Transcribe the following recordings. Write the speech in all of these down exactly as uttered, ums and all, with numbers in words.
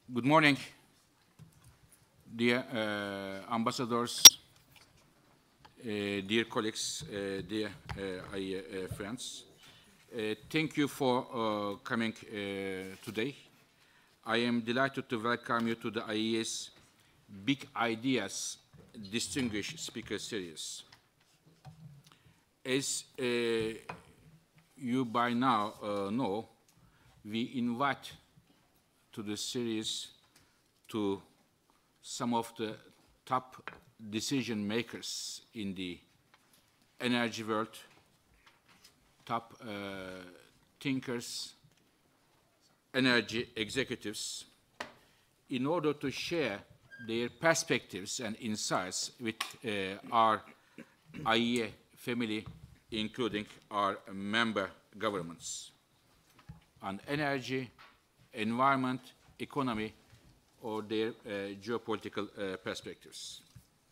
Good morning, dear uh, ambassadors, uh, dear colleagues, uh, dear uh, I, uh, friends. Uh, thank you for uh, coming uh, today. I am delighted to welcome you to the IdEAS Big Ideas Distinguished Speaker Series. As uh, you by now uh, know, we invite to the series to some of the top decision makers in the energy world, top uh, thinkers, energy executives, in order to share their perspectives and insights with uh, our IdEA family, including our member governments, on energy, environment, economy, or their uh, geopolitical uh, perspectives.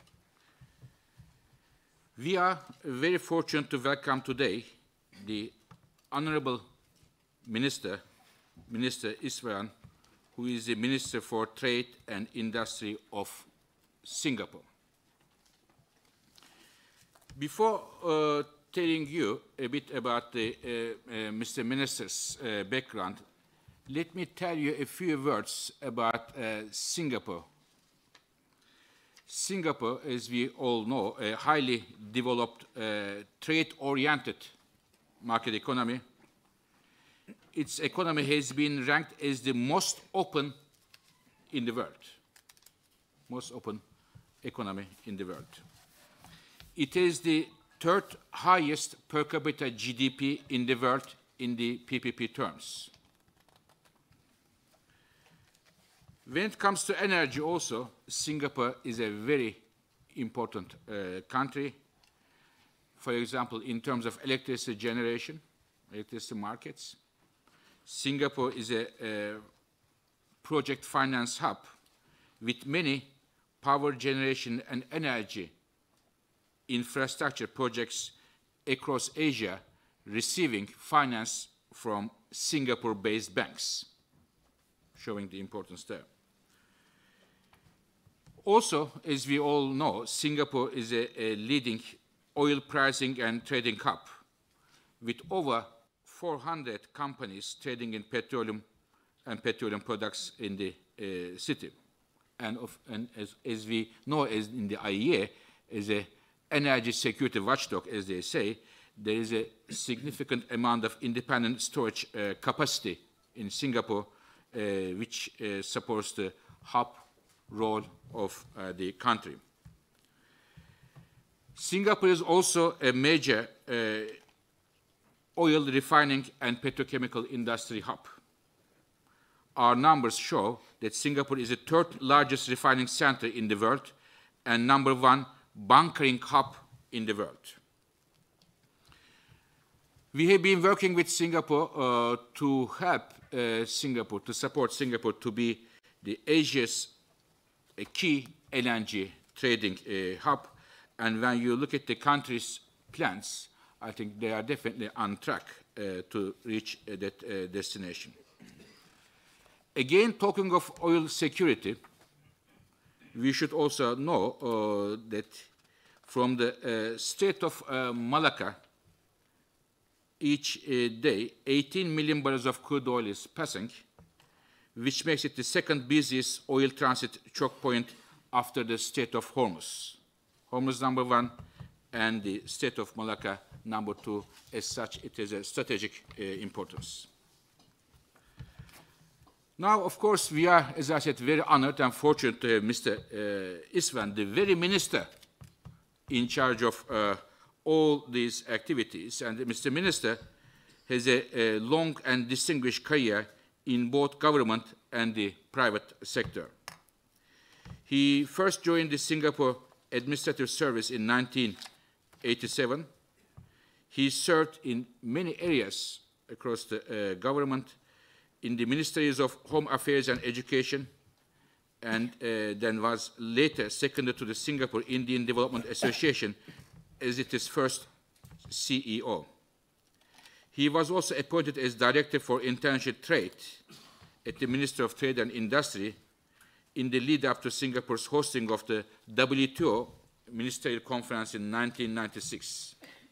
We are very fortunate to welcome today the Honorable Minister, Minister Iswaran, who is the Minister for Trade and Industry of Singapore. Before uh, telling you a bit about the, uh, uh, Mister Minister's uh, background, let me tell you a few words about uh, Singapore. Singapore, as we all know, a highly developed, uh, trade-oriented market economy. Its economy has been ranked as the most open in the world, most open economy in the world. It is the third highest per capita G D P in the world in the P P P terms. When it comes to energy also, Singapore is a very important uh, country. For example, in terms of electricity generation, electricity markets, Singapore is a, a project finance hub with many power generation and energy infrastructure projects across Asia receiving finance from Singapore-based banks, showing the importance there. Also, as we all know, Singapore is a, a leading oil pricing and trading hub with over four hundred companies trading in petroleum and petroleum products in the uh, city. And, of, and as, as we know, as in the IdEA, as an energy security watchdog, as they say, there is a significant amount of independent storage uh, capacity in Singapore, uh, which uh, supports the hub role of uh, the country. Singapore is also a major uh, oil refining and petrochemical industry hub. Our numbers show that Singapore is the third largest refining center in the world and number one bunkering hub in the world. We have been working with Singapore uh, to help uh, Singapore, to support Singapore to be the Asia's a key L N G trading uh, hub. And when you look at the country's plans, I think they are definitely on track uh, to reach uh, that uh, destination. Again, talking of oil security, we should also know uh, that from the uh, Strait of uh, Malacca, each uh, day, eighteen million barrels of crude oil is passing, which makes it the second busiest oil transit choke point after the Strait of Hormuz. Hormuz number one, and the Strait of Malacca number two. As such, it is a strategic uh, importance. Now, of course, we are, as I said, very honored and fortunate to have Mister Uh, Iswaran, the very minister in charge of uh, all these activities. And Mister Minister has a, a long and distinguished career in both government and the private sector. He first joined the Singapore Administrative Service in nineteen eighty-seven. He served in many areas across the uh, government, in the Ministries of Home Affairs and Education, and uh, then was later seconded to the Singapore Indian Development Association as its first C E O. He was also appointed as Director for International Trade at the Ministry of Trade and Industry in the lead-up to Singapore's hosting of the W T O Ministerial Conference in nineteen ninety-six.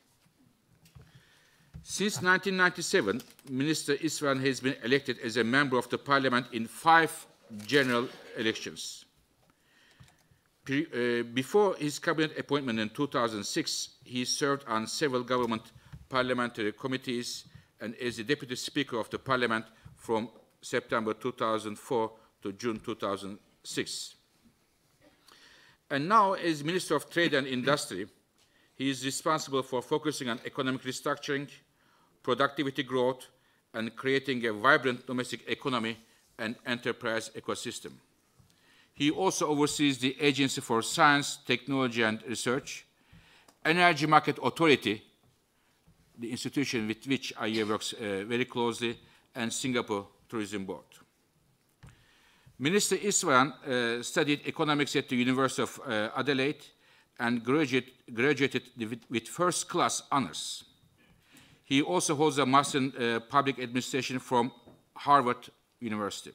Since nineteen ninety-seven, Minister Iswaran has been elected as a member of the parliament in five general elections. Pre, uh, before his cabinet appointment in two thousand six, he served on several government parliamentary committees and as the Deputy Speaker of the Parliament from September two thousand four to June two thousand six. And now, as Minister of Trade and Industry, he is responsible for focusing on economic restructuring, productivity growth, and creating a vibrant domestic economy and enterprise ecosystem. He also oversees the Agency for Science, Technology and Research, Energy Market Authority, the institution with which I E A works uh, very closely, and Singapore Tourism Board. Minister Iswaran uh, studied economics at the University of uh, Adelaide and graduate, graduated with, with first-class honors. He also holds a Master in uh, Public Administration from Harvard University.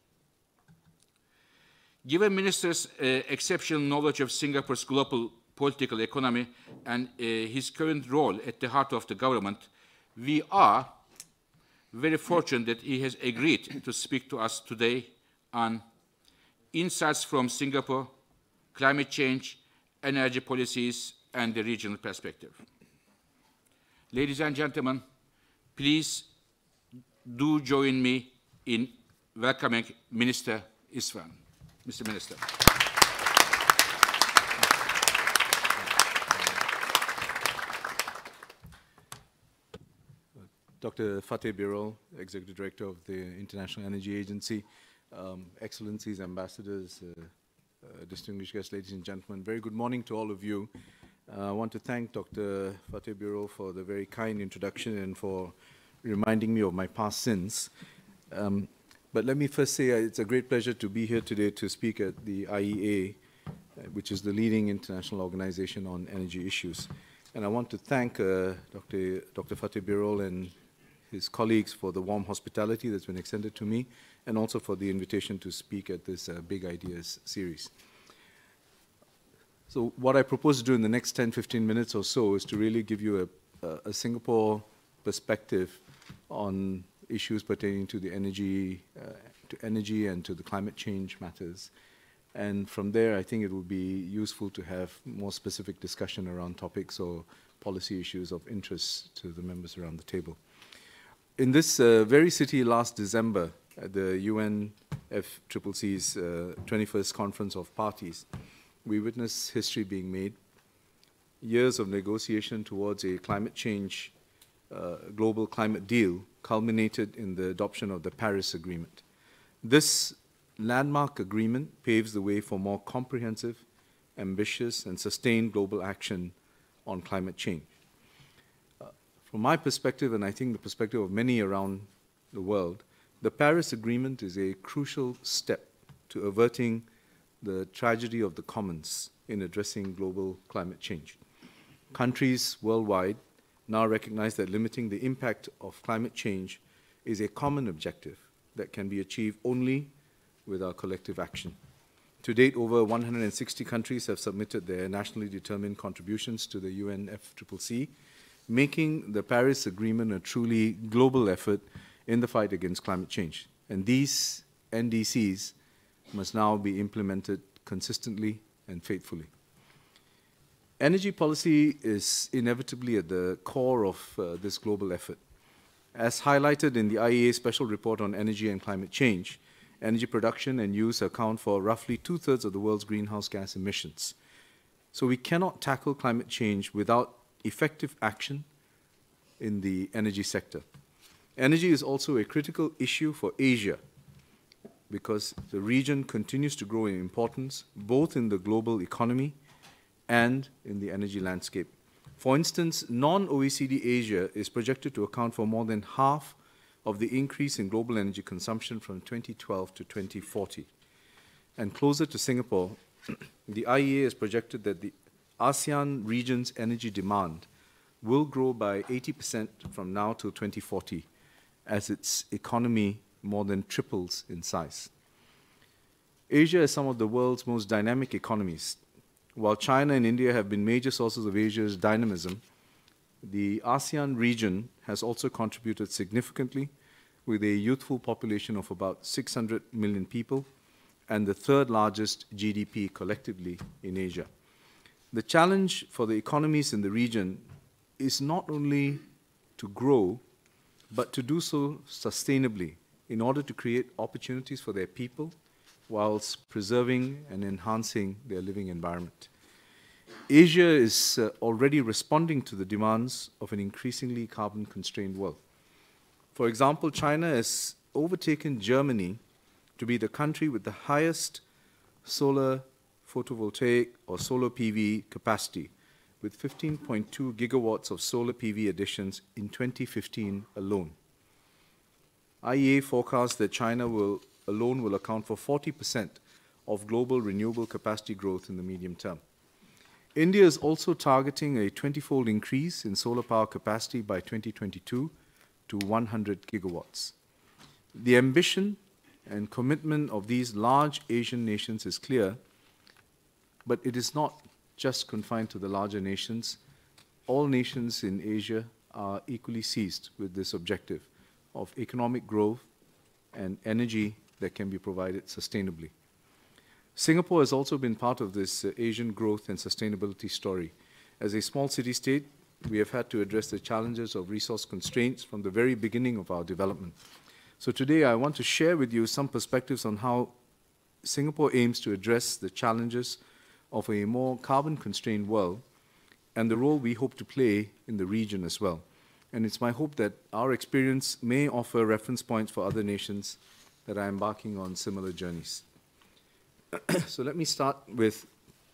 Given Minister's uh, exceptional knowledge of Singapore's global political economy and uh, his current role at the heart of the government, we are very fortunate that he has agreed to speak to us today on insights from Singapore, climate change, energy policies, and the regional perspective. Ladies and gentlemen, please do join me in welcoming Minister Iswaran. Mister Minister. Doctor Fateh Birol, Executive Director of the International Energy Agency, um, Excellencies, Ambassadors, uh, uh, distinguished guests, ladies and gentlemen, very good morning to all of you. Uh, I want to thank Doctor Fateh Birol for the very kind introduction and for reminding me of my past sins. Um, But let me first say uh, it's a great pleasure to be here today to speak at the I E A, uh, which is the leading international organization on energy issues. And I want to thank uh, Doctor Doctor Fateh Birol and his colleagues for the warm hospitality that's been extended to me, and also for the invitation to speak at this uh, Big Ideas series. So what I propose to do in the next ten, fifteen minutes or so is to really give you a, a, a Singapore perspective on issues pertaining to the energy, uh, to energy and to the climate change matters. And from there, I think it would be useful to have more specific discussion around topics or policy issues of interest to the members around the table. In this uh, very city last December, at the U N F C C C's uh, twenty-first Conference of Parties, we witnessed history being made, years of negotiation towards a climate change uh, global climate deal culminated in the adoption of the Paris Agreement. This landmark agreement paves the way for more comprehensive, ambitious, and sustained global action on climate change. Uh, from my perspective, and I think the perspective of many around the world, the Paris Agreement is a crucial step to averting the tragedy of the commons in addressing global climate change. Countries worldwide now recognize that limiting the impact of climate change is a common objective that can be achieved only with our collective action. To date, over one hundred sixty countries have submitted their nationally determined contributions to the U N F C C C, making the Paris Agreement a truly global effort in the fight against climate change. And these N D Cs must now be implemented consistently and faithfully. Energy policy is inevitably at the core of uh, this global effort. As highlighted in the I E A Special Report on Energy and Climate Change, energy production and use account for roughly two-thirds of the world's greenhouse gas emissions. So we cannot tackle climate change without effective action in the energy sector. Energy is also a critical issue for Asia because the region continues to grow in importance, both in the global economy and in the energy landscape. For instance, non-O E C D Asia is projected to account for more than half of the increase in global energy consumption from twenty twelve to twenty forty. And closer to Singapore, the I E A has projected that the ASEAN region's energy demand will grow by eighty percent from now till twenty forty, as its economy more than triples in size. Asia is some of the world's most dynamic economies. While China and India have been major sources of Asia's dynamism, the ASEAN region has also contributed significantly, with a youthful population of about six hundred million people and the third largest G D P collectively in Asia. The challenge for the economies in the region is not only to grow, but to do so sustainably in order to create opportunities for their people whilst preserving and enhancing their living environment. Asia is uh, already responding to the demands of an increasingly carbon-constrained world. For example, China has overtaken Germany to be the country with the highest solar photovoltaic or solar P V capacity, with fifteen point two gigawatts of solar P V additions in twenty fifteen alone. I E A forecasts that China will, alone will account for forty percent of global renewable capacity growth in the medium term. India is also targeting a twenty-fold increase in solar power capacity by twenty twenty-two to one hundred gigawatts. The ambition and commitment of these large Asian nations is clear, but it is not just confined to the larger nations. All nations in Asia are equally seized with this objective of economic growth and energy that can be provided sustainably. Singapore has also been part of this uh, Asian growth and sustainability story. As a small city-state, we have had to address the challenges of resource constraints from the very beginning of our development. So today I want to share with you some perspectives on how Singapore aims to address the challenges of a more carbon-constrained world and the role we hope to play in the region as well. And it's my hope that our experience may offer reference points for other nations that are embarking on similar journeys. So let me start with,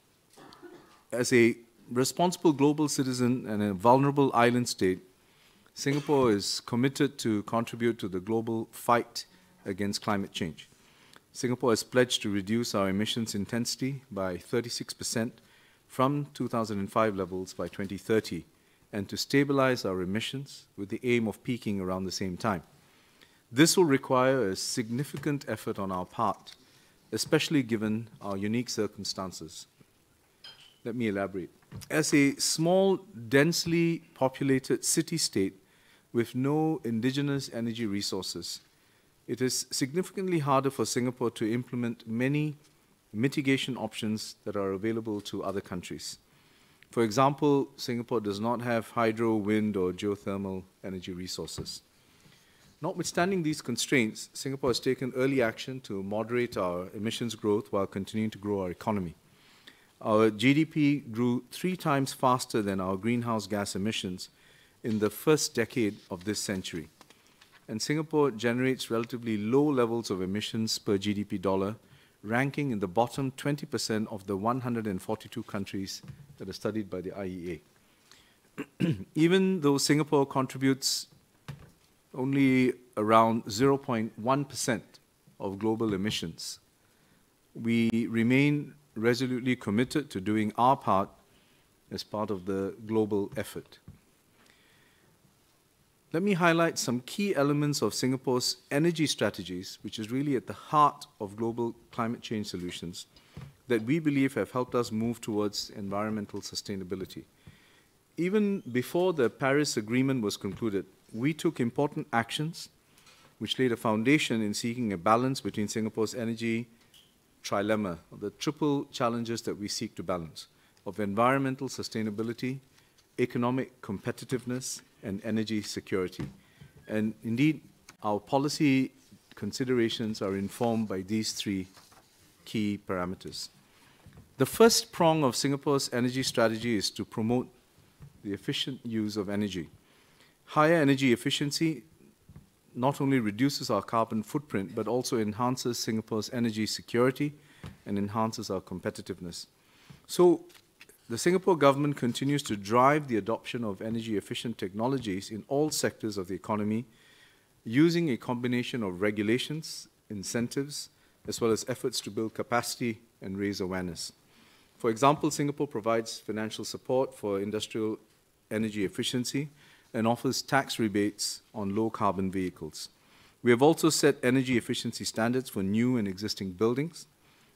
as a responsible global citizen and a vulnerable island state, Singapore is committed to contribute to the global fight against climate change. Singapore has pledged to reduce our emissions intensity by thirty-six percent from two thousand five levels by twenty thirty, and to stabilize our emissions with the aim of peaking around the same time. This will require a significant effort on our part, especially given our unique circumstances. Let me elaborate. As a small, densely populated city-state with no indigenous energy resources, it is significantly harder for Singapore to implement many mitigation options that are available to other countries. For example, Singapore does not have hydro, wind, or geothermal energy resources. Notwithstanding these constraints, Singapore has taken early action to moderate our emissions growth while continuing to grow our economy. Our G D P grew three times faster than our greenhouse gas emissions in the first decade of this century. And Singapore generates relatively low levels of emissions per G D P dollar, ranking in the bottom twenty percent of the one hundred forty-two countries that are studied by the I E A. Even though Singapore contributes only around zero point one percent of global emissions, we remain resolutely committed to doing our part as part of the global effort. Let me highlight some key elements of Singapore's energy strategies, which is really at the heart of global climate change solutions, that we believe have helped us move towards environmental sustainability. Even before the Paris Agreement was concluded, we took important actions which laid a foundation in seeking a balance between Singapore's energy trilemma, the triple challenges that we seek to balance, of environmental sustainability, economic competitiveness, and energy security. And indeed, our policy considerations are informed by these three key parameters. The first prong of Singapore's energy strategy is to promote the efficient use of energy. Higher energy efficiency not only reduces our carbon footprint, but also enhances Singapore's energy security and enhances our competitiveness. So the Singapore government continues to drive the adoption of energy-efficient technologies in all sectors of the economy, using a combination of regulations, incentives, as well as efforts to build capacity and raise awareness. For example, Singapore provides financial support for industrial energy efficiency and offers tax rebates on low-carbon vehicles. We have also set energy efficiency standards for new and existing buildings.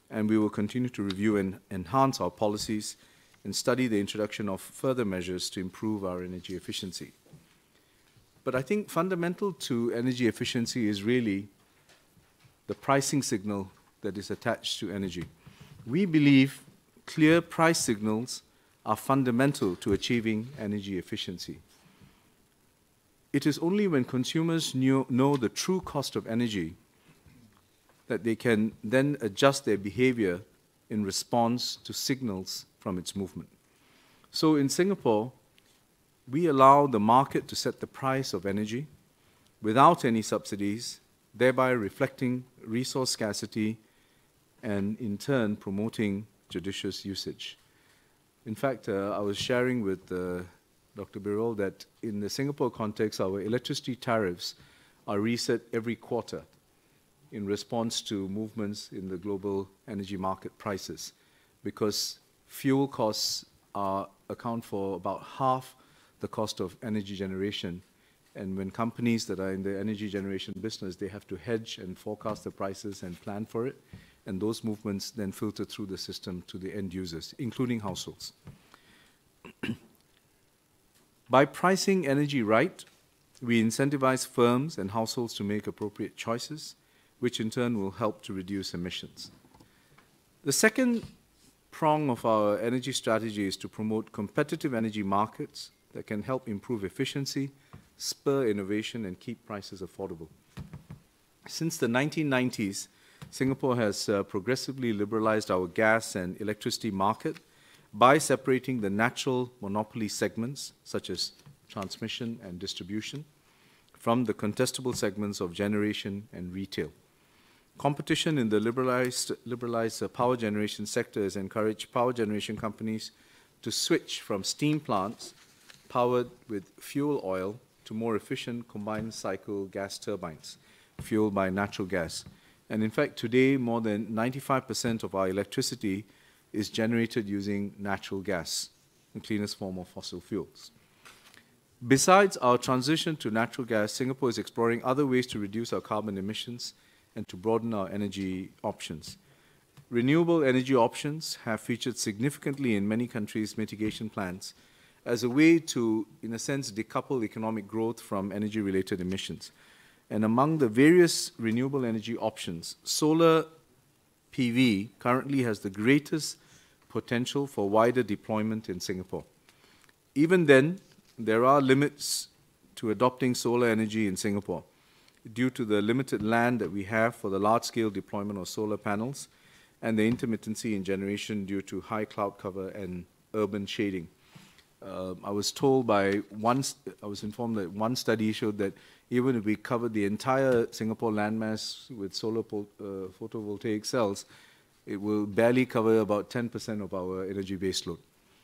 and we will continue to review and enhance our policies and study the introduction of further measures to improve our energy efficiency. But I think fundamental to energy efficiency is really the pricing signal that is attached to energy. We believe clear price signals are fundamental to achieving energy efficiency. It is only when consumers knew, know the true cost of energy that they can then adjust their behavior in response to signals from its movement. So in Singapore, we allow the market to set the price of energy without any subsidies, thereby reflecting resource scarcity and in turn promoting judicious usage. In fact, uh, I was sharing with uh, Doctor Birol that in the Singapore context, our electricity tariffs are reset every quarter in response to movements in the global energy market prices, because fuel costs are, account for about half the cost of energy generation. And when companies that are in the energy generation business, they have to hedge and forecast the prices and plan for it. And those movements then filter through the system to the end users, including households. By pricing energy right, we incentivize firms and households to make appropriate choices, which in turn will help to reduce emissions. The second prong of our energy strategy is to promote competitive energy markets that can help improve efficiency, spur innovation, and keep prices affordable. Since the nineteen nineties, Singapore has uh, progressively liberalized our gas and electricity market by separating the natural monopoly segments, such as transmission and distribution, from the contestable segments of generation and retail. Competition in the liberalized, liberalized uh, power generation sector has encouraged power generation companies to switch from steam plants powered with fuel oil to more efficient combined cycle gas turbines fueled by natural gas. And in fact, today, more than ninety-five percent of our electricity is generated using natural gas, the cleanest form of fossil fuels. Besides our transition to natural gas, Singapore is exploring other ways to reduce our carbon emissions and to broaden our energy options. Renewable energy options have featured significantly in many countries' mitigation plans as a way to, in a sense, decouple economic growth from energy-related emissions. And among the various renewable energy options, solar P V currently has the greatest potential for wider deployment in Singapore. Even then, there are limits to adopting solar energy in Singapore due to the limited land that we have for the large-scale deployment of solar panels and the intermittency in generation due to high cloud cover and urban shading. Uh, I was told by one, I was informed that one study showed that even if we covered the entire Singapore landmass with solar uh, photovoltaic cells, it will barely cover about ten percent of our energy baseload.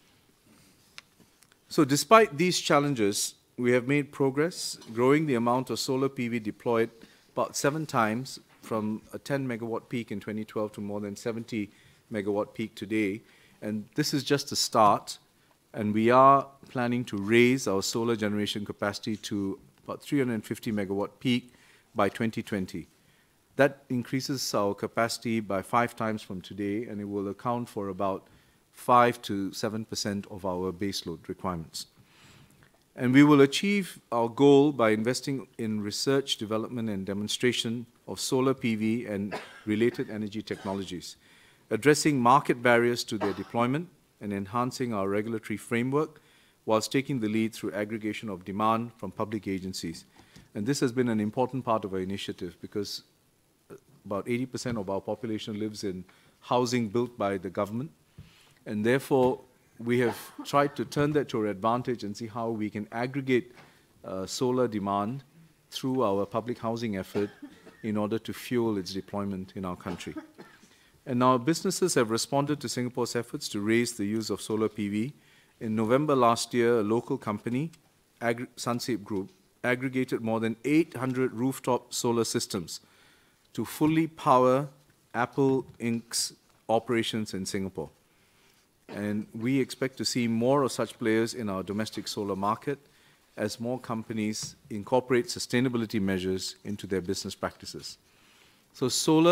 So despite these challenges, we have made progress, growing the amount of solar P V deployed about seven times from a ten megawatt peak in twenty twelve to more than seventy megawatt peak today. And this is just a start. And we are planning to raise our solar generation capacity to about three hundred fifty megawatt peak by twenty twenty. That increases our capacity by five times from today, and it will account for about five to seven percent of our baseload requirements. And we will achieve our goal by investing in research, development, and demonstration of solar P V and related energy technologies, addressing market barriers to their deployment, and enhancing our regulatory framework whilst taking the lead through aggregation of demand from public agencies. And this has been an important part of our initiative because about eighty percent of our population lives in housing built by the government. And therefore, we have tried to turn that to our advantage and see how we can aggregate uh, solar demand through our public housing effort in order to fuel its deployment in our country. And our businesses have responded to Singapore's efforts to raise the use of solar P V. In November last year, a local company, Agri- Sunscape Group, aggregated more than eight hundred rooftop solar systems to fully power Apple Incorporated's operations in Singapore. And we expect to see more of such players in our domestic solar market as more companies incorporate sustainability measures into their business practices. So solar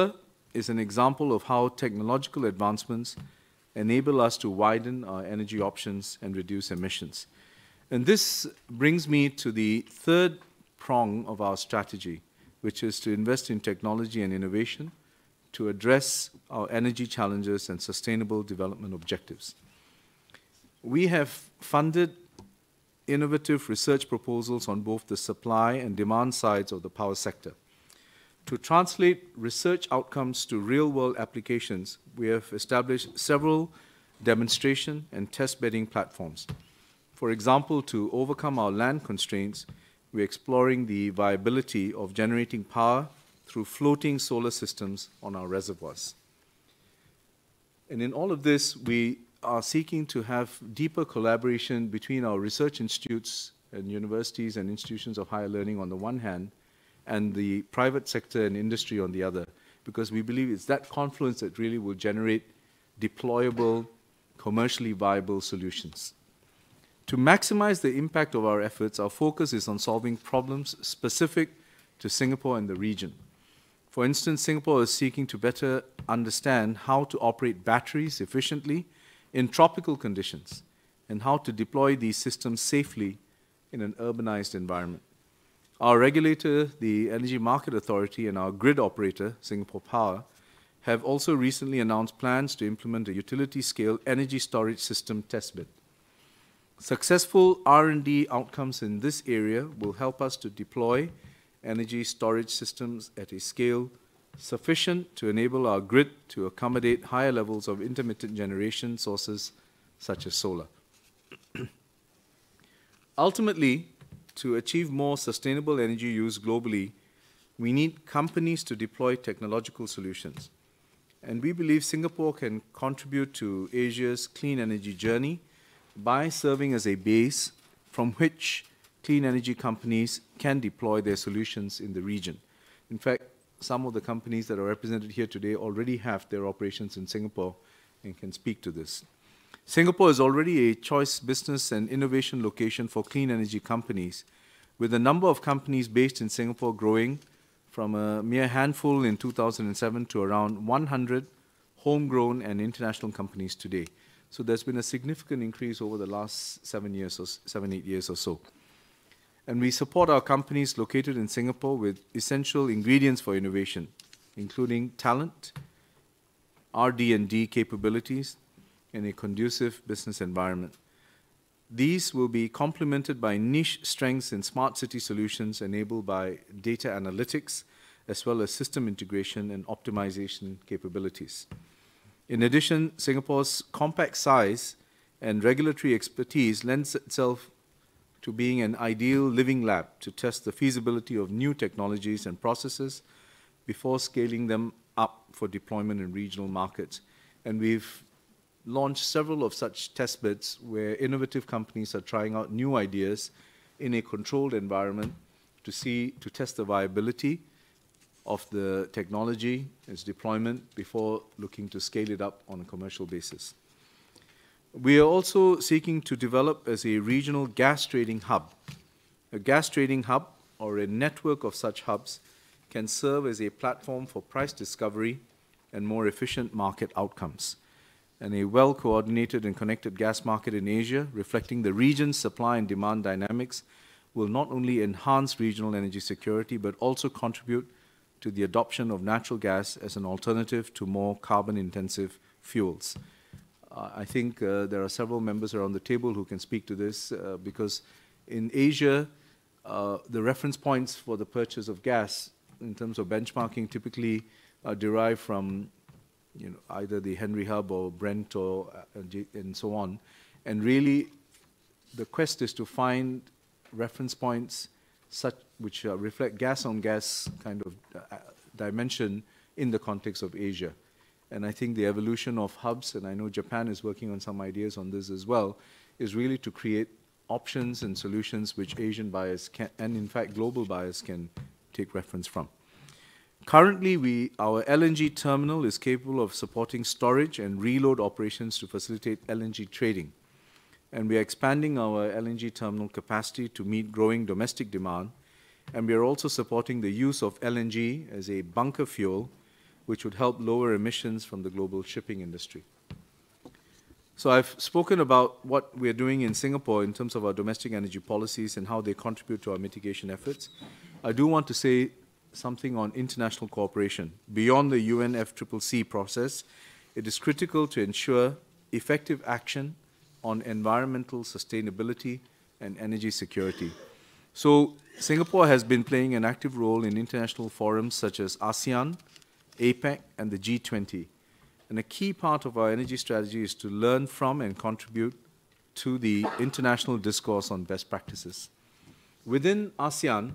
is an example of how technological advancements enable us to widen our energy options and reduce emissions. And this brings me to the third prong of our strategy, which is to invest in technology and innovation to address our energy challenges and sustainable development objectives. We have funded innovative research proposals on both the supply and demand sides of the power sector. To translate research outcomes to real-world applications, we have established several demonstration and test bedding platforms. For example, to overcome our land constraints, we're exploring the viability of generating power through floating solar systems on our reservoirs. And in all of this, we are seeking to have deeper collaboration between our research institutes and universities and institutions of higher learning on the one hand, and the private sector and industry on the other, because we believe it's that confluence that really will generate deployable, commercially viable solutions. To maximize the impact of our efforts, our focus is on solving problems specific to Singapore and the region. For instance, Singapore is seeking to better understand how to operate batteries efficiently in tropical conditions and how to deploy these systems safely in an urbanized environment. Our regulator, the Energy Market Authority, and our grid operator, Singapore Power, have also recently announced plans to implement a utility-scale energy storage system testbed. Successful R and D outcomes in this area will help us to deploy energy storage systems at a scale sufficient to enable our grid to accommodate higher levels of intermittent generation sources such as solar. Ultimately, to achieve more sustainable energy use globally, we need companies to deploy technological solutions. And we believe Singapore can contribute to Asia's clean energy journey by serving as a base from which clean energy companies can deploy their solutions in the region. In fact, some of the companies that are represented here today already have their operations in Singapore and can speak to this. Singapore is already a choice business and innovation location for clean energy companies, with the number of companies based in Singapore growing from a mere handful in two thousand seven to around one hundred homegrown and international companies today. So there's been a significant increase over the last seven years or seven, eight years or so. And we support our companies located in Singapore with essential ingredients for innovation, including talent, R and D capabilities, and a conducive business environment. These will be complemented by niche strengths in smart city solutions enabled by data analytics, as well as system integration and optimization capabilities. In addition, Singapore's compact size and regulatory expertise lends itself to being an ideal living lab to test the feasibility of new technologies and processes before scaling them up for deployment in regional markets. And we've launched several of such test beds where innovative companies are trying out new ideas in a controlled environment to see, to test the viability of the technology, its deployment, before looking to scale it up on a commercial basis. We are also seeking to develop as a regional gas trading hub. A gas trading hub, or a network of such hubs, can serve as a platform for price discovery and more efficient market outcomes. And a well-coordinated and connected gas market in Asia, reflecting the region's supply and demand dynamics, will not only enhance regional energy security, but also contribute to the adoption of natural gas as an alternative to more carbon-intensive fuels. Uh, I think uh, there are several members around the table who can speak to this, uh, because in Asia, uh, the reference points for the purchase of gas in terms of benchmarking typically are derived from you know, either the Henry Hub or Brent or uh, and so on. And really, the quest is to find reference points such which uh, reflect gas-on-gas kind of uh, dimension in the context of Asia. And I think the evolution of hubs, and I know Japan is working on some ideas on this as well, is really to create options and solutions which Asian buyers can, and in fact global buyers can take reference from. Currently, we, our L N G terminal is capable of supporting storage and reload operations to facilitate L N G trading. And we are expanding our L N G terminal capacity to meet growing domestic demand. And we are also supporting the use of L N G as a bunker fuel, which would help lower emissions from the global shipping industry. So I've spoken about what we're doing in Singapore in terms of our domestic energy policies and how they contribute to our mitigation efforts. I do want to say something on international cooperation. Beyond the U N F C C C process, it is critical to ensure effective action on environmental sustainability and energy security. So Singapore has been playing an active role in international forums such as ASEAN, APEC, and the G twenty. And a key part of our energy strategy is to learn from and contribute to the international discourse on best practices. Within ASEAN,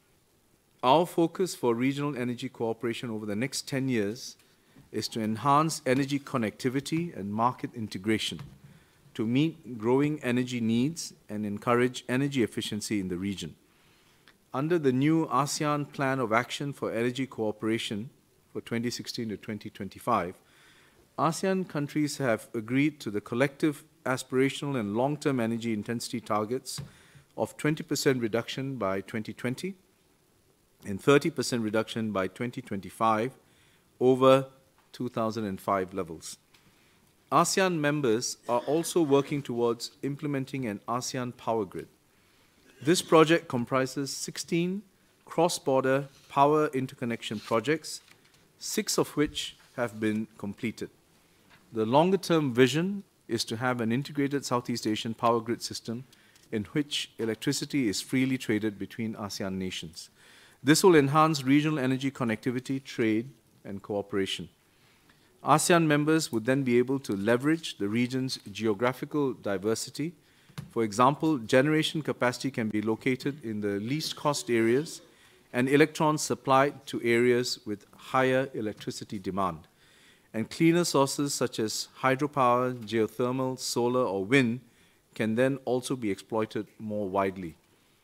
our focus for regional energy cooperation over the next ten years is to enhance energy connectivity and market integration to meet growing energy needs and encourage energy efficiency in the region. Under the new ASEAN Plan of Action for Energy Cooperation for twenty sixteen to twenty twenty-five, ASEAN countries have agreed to the collective aspirational and long-term energy intensity targets of twenty percent reduction by twenty twenty and thirty percent reduction by twenty twenty-five over two thousand five levels. ASEAN members are also working towards implementing an ASEAN power grid. This project comprises sixteen cross-border power interconnection projects, six of which have been completed. The longer-term vision is to have an integrated Southeast Asian power grid system in which electricity is freely traded between ASEAN nations. This will enhance regional energy connectivity, trade, and cooperation. ASEAN members would then be able to leverage the region's geographical diversity. For example, generation capacity can be located in the least cost areas and electrons supplied to areas with higher electricity demand. And cleaner sources such as hydropower, geothermal, solar, or wind can then also be exploited more widely.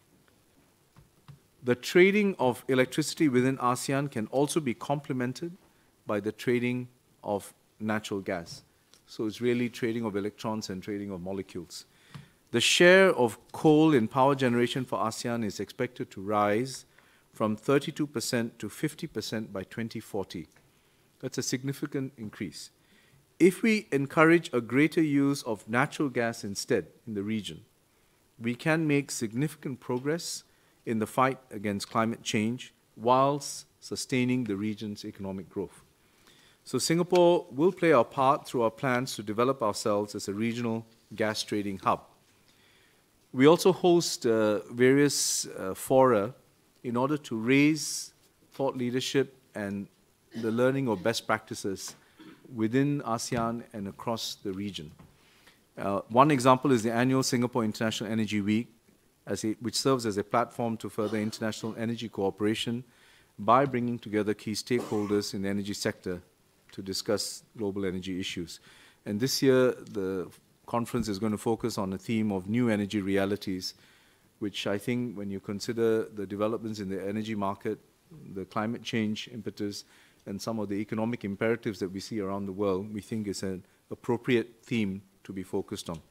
The trading of electricity within ASEAN can also be complemented by the trading of natural gas. So it's really trading of electrons and trading of molecules. The share of coal in power generation for ASEAN is expected to rise from thirty-two percent to fifty percent by twenty forty. That's a significant increase. If we encourage a greater use of natural gas instead in the region, we can make significant progress in the fight against climate change whilst sustaining the region's economic growth. So Singapore will play our part through our plans to develop ourselves as a regional gas trading hub. We also host uh, various uh, fora in order to raise thought leadership and the learning of best practices within ASEAN and across the region. Uh, one example is the annual Singapore International Energy Week, as a, which serves as a platform to further international energy cooperation by bringing together key stakeholders in the energy sector to discuss global energy issues. And this year, the conference is going to focus on a theme of new energy realities, which I think when you consider the developments in the energy market, the climate change impetus, and some of the economic imperatives that we see around the world, we think is an appropriate theme to be focused on.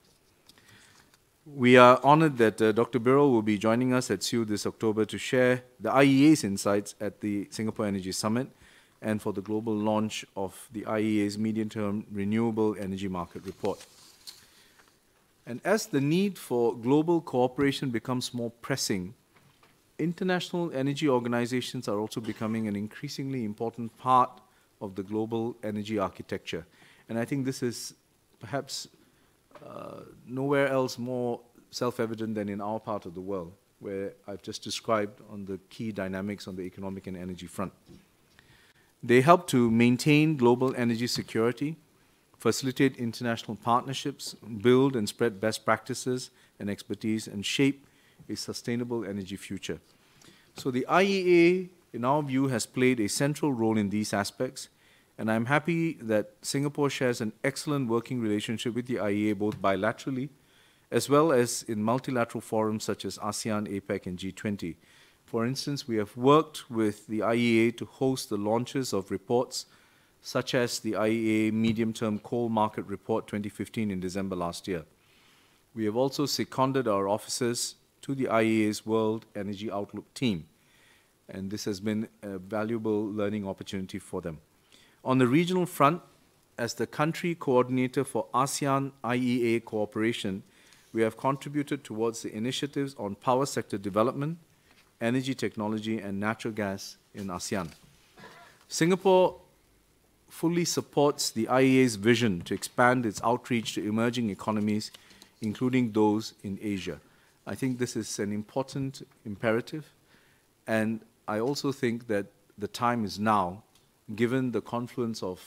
We are honored that uh, Doctor Birol will be joining us at S E U this October to share the I E A's insights at the Singapore Energy Summit and for the global launch of the I E A's medium-term renewable energy market report. And as the need for global cooperation becomes more pressing, international energy organizations are also becoming an increasingly important part of the global energy architecture. And I think this is perhaps uh, nowhere else more self-evident than in our part of the world, where I've just described on the key dynamics on the economic and energy front. They help to maintain global energy security, facilitate international partnerships, build and spread best practices and expertise, and shape a sustainable energy future. So the I E A, in our view, has played a central role in these aspects, and I'm happy that Singapore shares an excellent working relationship with the I E A, both bilaterally as well as in multilateral forums such as ASEAN, APEC, and G twenty. For instance, we have worked with the I E A to host the launches of reports such as the I E A Medium-Term Coal Market Report twenty fifteen in December last year. We have also seconded our officers to the I E A's World Energy Outlook team, and this has been a valuable learning opportunity for them. On the regional front, as the country coordinator for ASEAN I E A cooperation, we have contributed towards the initiatives on power sector development, energy technology, and natural gas in ASEAN. Singapore fully supports the I E A's vision to expand its outreach to emerging economies, including those in Asia. I think this is an important imperative, and I also think that the time is now, given the confluence of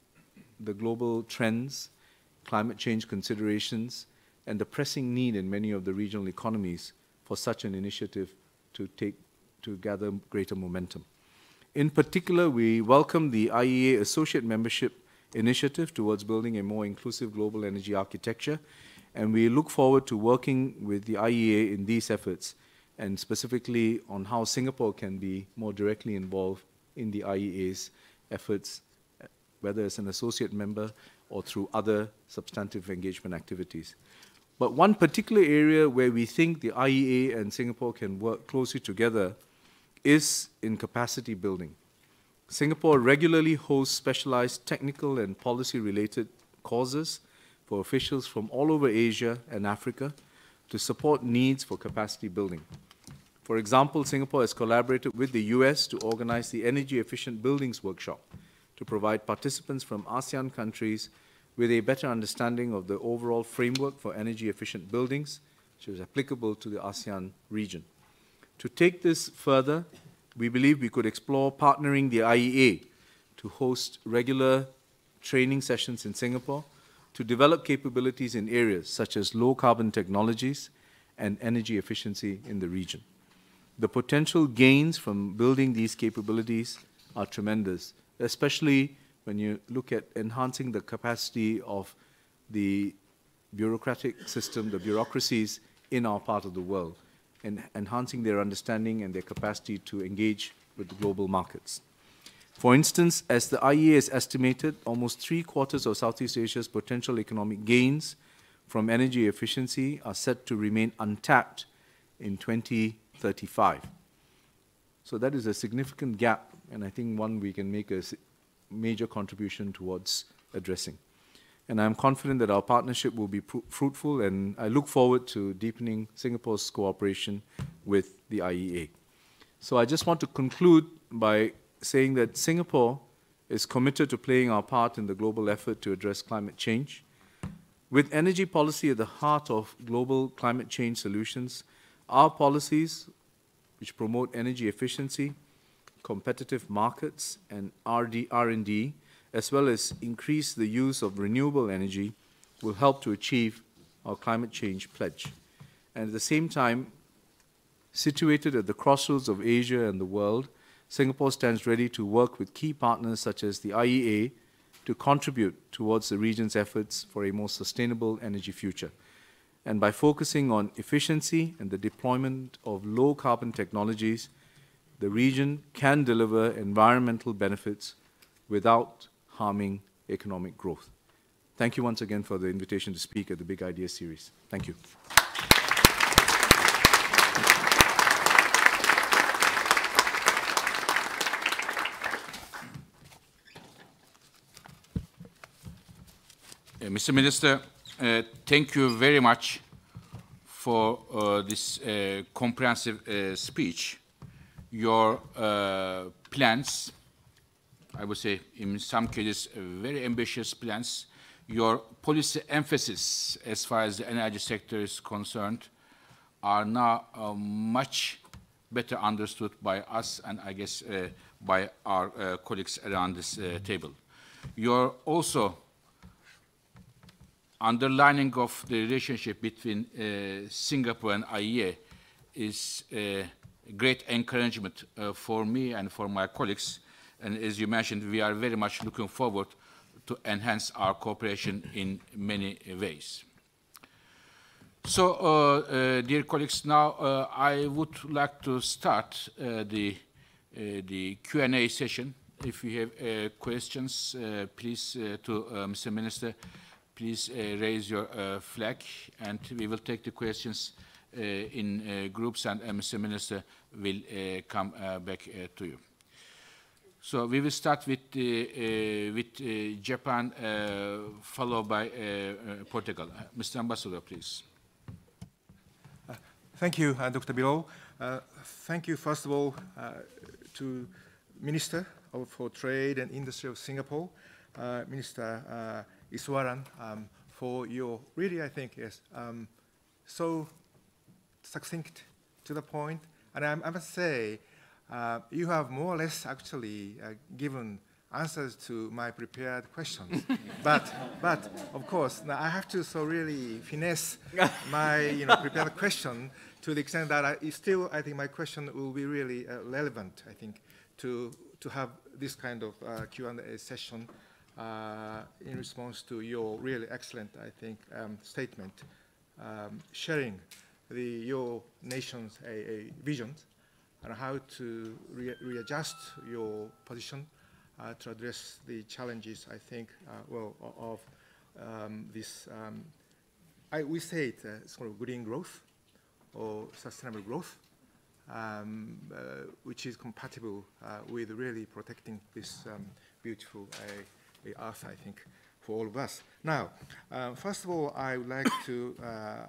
the global trends, climate change considerations, and the pressing need in many of the regional economies for such an initiative to take, to gather greater momentum. In particular, we welcome the I E A Associate Membership Initiative towards building a more inclusive global energy architecture, and we look forward to working with the I E A in these efforts, and specifically on how Singapore can be more directly involved in the I E A's efforts, whether as an associate member or through other substantive engagement activities. But one particular area where we think the I E A and Singapore can work closely together is in capacity building. Singapore regularly hosts specialized technical and policy-related courses for officials from all over Asia and Africa to support needs for capacity building. For example, Singapore has collaborated with the U S to organize the Energy Efficient Buildings Workshop to provide participants from ASEAN countries with a better understanding of the overall framework for energy-efficient buildings, which is applicable to the ASEAN region. To take this further, we believe we could explore partnering the I E A to host regular training sessions in Singapore to develop capabilities in areas such as low-carbon technologies and energy efficiency in the region. The potential gains from building these capabilities are tremendous, especially when you look at enhancing the capacity of the bureaucratic system, the bureaucracies in our part of the world, and enhancing their understanding and their capacity to engage with the global markets. For instance, as the I E A has estimated, almost three quarters of Southeast Asia's potential economic gains from energy efficiency are set to remain untapped in twenty thirty-five. So that is a significant gap, and I think one we can make a major contribution towards addressing. And I'm confident that our partnership will be fruitful, and I look forward to deepening Singapore's cooperation with the I E A. So I just want to conclude by saying that Singapore is committed to playing our part in the global effort to address climate change. With energy policy at the heart of global climate change solutions, our policies, which promote energy efficiency, competitive markets, and R and D, as well as increase the use of renewable energy, will help to achieve our climate change pledge. And at the same time, situated at the crossroads of Asia and the world, Singapore stands ready to work with key partners such as the I E A to contribute towards the region's efforts for a more sustainable energy future. And by focusing on efficiency and the deployment of low-carbon technologies, the region can deliver environmental benefits without harming economic growth. Thank you once again for the invitation to speak at the Big Ideas series. Thank you. Uh, Mister Minister, uh, thank you very much for uh, this uh, comprehensive uh, speech. Your uh, plans, I would say in some cases uh, very ambitious plans, your policy emphasis as far as the energy sector is concerned are now uh, much better understood by us and I guess uh, by our uh, colleagues around this uh, table. Your also underlining of the relationship between uh, Singapore and I E A is a great encouragement uh, for me and for my colleagues. And as you mentioned, we are very much looking forward to enhance our cooperation in many ways. So, uh, uh, dear colleagues, now uh, I would like to start uh, the, uh, the Q and A session. If you have uh, questions, uh, please, uh, to uh, Mister Minister, please uh, raise your uh, flag, and we will take the questions uh, in uh, groups, and uh, Mister Minister will uh, come uh, back uh, to you. So we will start with, uh, uh, with uh, Japan, uh, followed by uh, uh, Portugal. Uh, Mister Ambassador, please. Uh, thank you, uh, Doctor Below. Uh, thank you, first of all, uh, to Minister of, for Trade and Industry of Singapore, uh, Minister uh, Iswaran, um, for your really, I think, yes, um, so succinct, to the point. And I, I must say, uh, you have more or less actually uh, given answers to my prepared questions. but, but of course, now I have to so really finesse my you know, prepared question to the extent that I still, I think my question will be really uh, relevant, I think, to, to have this kind of uh, Q and A session uh, in response to your really excellent, I think, um, statement, um, sharing the, your nation's a, a visions and how to re readjust your position uh, to address the challenges, I think, uh, well, of um, this, um, I, we say it, uh, sort of green growth or sustainable growth, um, uh, which is compatible uh, with really protecting this um, beautiful uh, earth, I think, for all of us. Now, uh, first of all, I would like to uh,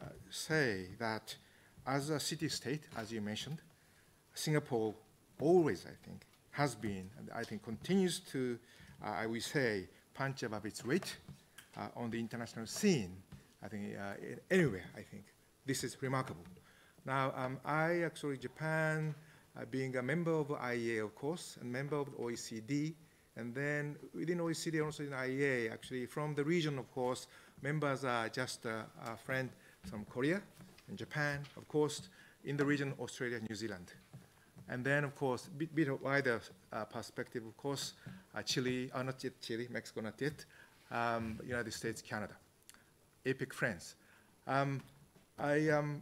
say that as a city-state, as you mentioned, Singapore always, I think, has been, and I think continues to, uh, I would say, punch above its weight uh, on the international scene, I think, uh, anywhere, I think. This is remarkable. Now, um, I actually, Japan, uh, being a member of I E A, of course, and member of the O E C D, and then within O E C D, also in I E A, actually, from the region, of course, members are just uh, a friend from Korea and Japan, of course, in the region, Australia, New Zealand. And then, of course, a bit, bit of wider uh, perspective, of course, uh, Chile, uh, not yet Chile, Mexico, not yet, um, United States, Canada, APEC friends. Um, I, um,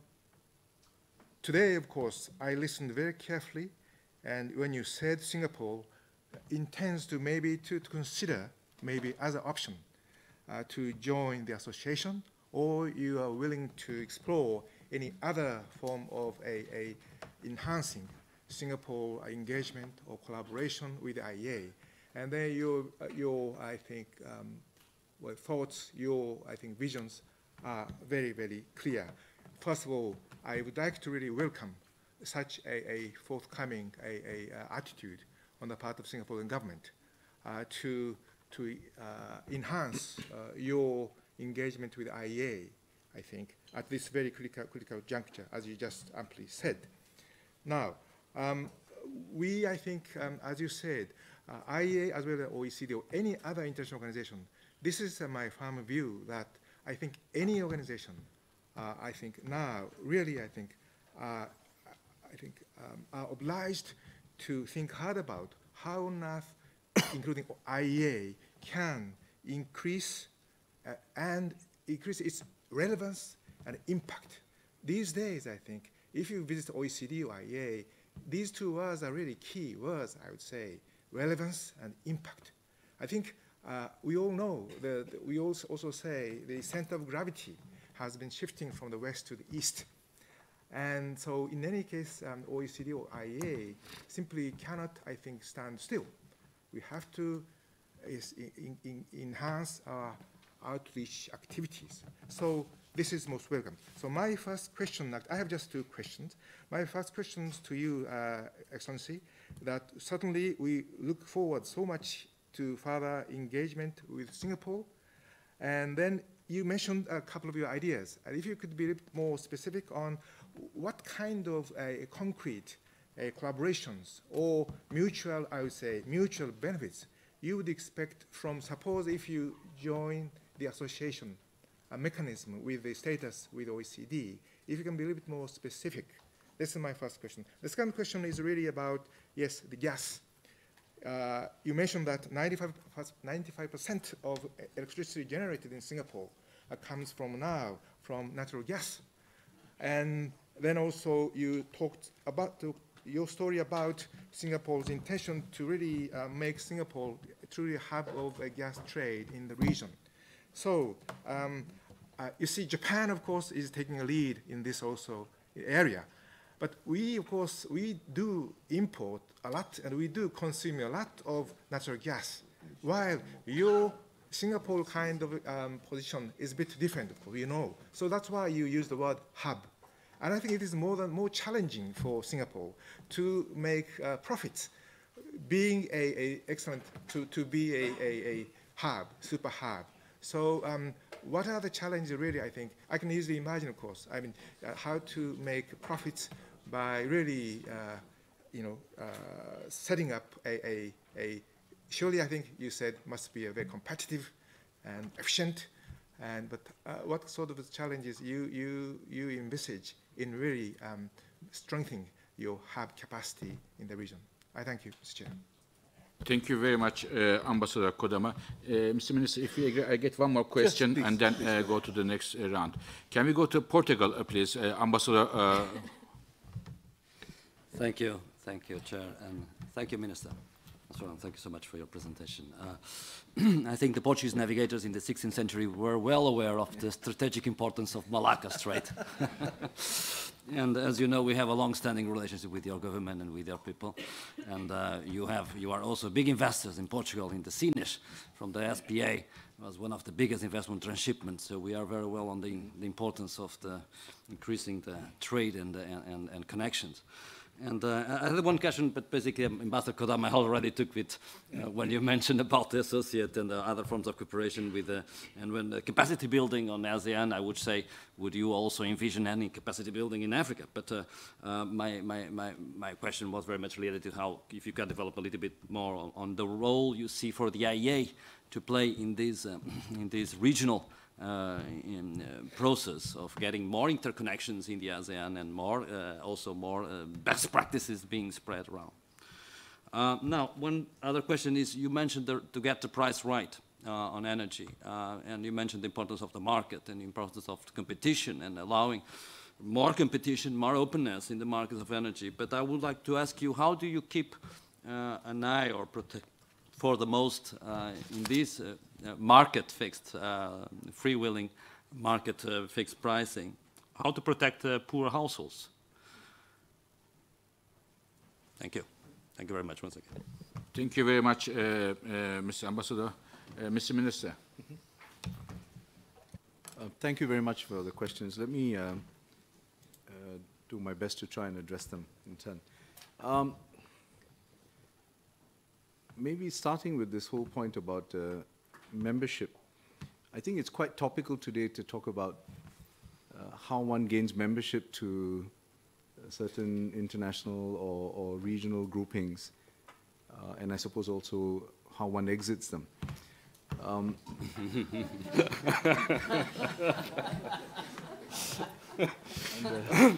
today, of course, I listened very carefully, and when you said Singapore intends to maybe to, to consider maybe as an option uh, to join the association, or you are willing to explore any other form of a, a enhancing Singapore engagement or collaboration with the I E A. And then your, uh, your I think, um, well, thoughts, your, I think, visions are very, very clear. First of all, I would like to really welcome such a, a forthcoming a, a, uh, attitude on the part of Singaporean government uh, to, to uh, enhance uh, your engagement with I E A, I think, at this very critical, critical juncture, as you just amply said. Now, um, we, I think, um, as you said, uh, I E A as well as O E C D or any other international organization, this is uh, my firm view that I think any organization, uh, I think now, really, I think, uh, I think um, are obliged to think hard about how on earth, including I E A, can increase uh, and increase its relevance and impact. These days, I think, if you visit O E C D or I E A, these two words are really key words, I would say, relevance and impact. I think uh, we all know, that we also, also say the center of gravity has been shifting from the west to the east. And so in any case, um, O E C D or I E A simply cannot, I think, stand still. We have to is in, in, enhance our outreach activities. So this is most welcome. So my first question, I have just two questions. My first question to you, uh, Excellency, that certainly we look forward so much to further engagement with Singapore. And then you mentioned a couple of your ideas. And if you could be a bit more specific on what kind of uh, concrete uh, collaborations or mutual, I would say, mutual benefits you would expect from, suppose if you join the association a mechanism with the status with O E C D, if you can be a little bit more specific. This is my first question. The second question is really about, yes, the gas. Uh, you mentioned that ninety-five percent of electricity generated in Singapore uh, comes from now from natural gas. And then also you talked about the, your story about Singapore's intention to really uh, make Singapore truly a hub of a gas trade in the region. So uh, you see, Japan, of course, is taking a lead in this also area. But we, of course, we do import a lot and we do consume a lot of natural gas, while your Singapore kind of um, position is a bit different, we know. So that's why you use the word hub. And I think it is more than more challenging for Singapore to make uh, profits, being a, a excellent, to, to be a, a, a hub, super hub. So um, what are the challenges really, I think? I can easily imagine, of course, I mean, uh, how to make profits by really, uh, you know, uh, setting up a, a, a, surely I think you said must be a very competitive and efficient, and but uh, what sort of challenges you, you, you envisage in really um, strengthening your hub capacity in the region? I thank you, Mister Chair. Thank you very much, uh, Ambassador Kodama. Uh, Mister Minister, if you agree, I get one more question yes, and then uh, go to the next uh, round. Can we go to Portugal, uh, please? Uh, Ambassador. Uh, thank you. Thank you, Chair. And thank you, Minister. Iswaran, thank you so much for your presentation. Uh, I think the Portuguese navigators in the sixteenth century were well aware of the strategic importance of Malacca Strait. And as you know, we have a long-standing relationship with your government and with your people. And uh, you, have, you are also big investors in Portugal in the sea niche from the S P A. It was one of the biggest investment transshipments. So we are very well on the, the importance of the increasing the trade and, and, and, and connections. And uh, I had one question, but basically um, Ambassador Kodama already took it uh, when you mentioned about the associate and the other forms of cooperation with, uh, and when the capacity building on ASEAN, I would say, would you also envision any capacity building in Africa? But uh, uh, my, my, my, my question was very much related to how, if you can develop a little bit more on, on the role you see for the I E A to play in this, um, in this regional Uh, in uh, process of getting more interconnections in the ASEAN and more, uh, also more uh, best practices being spread around. Uh, now, one other question is, you mentioned the, to get the price right uh, on energy, uh, and you mentioned the importance of the market and the importance of competition and allowing more competition, more openness in the markets of energy. But I would like to ask you, how do you keep uh, an eye or protect for the most uh, in this uh, uh, market fixed, uh, freewheeling market uh, fixed pricing, how to protect uh, poor households? Thank you. Thank you very much once again. Thank you very much, uh, uh, Mister Ambassador. Uh, Mister Minister. Mm-hmm. uh, thank you very much for the questions. Let me um, uh, do my best to try and address them in turn. Um, Maybe starting with this whole point about uh, membership, I think it's quite topical today to talk about uh, how one gains membership to uh, certain international or, or regional groupings, uh, and I suppose also how one exits them. Um, and, uh,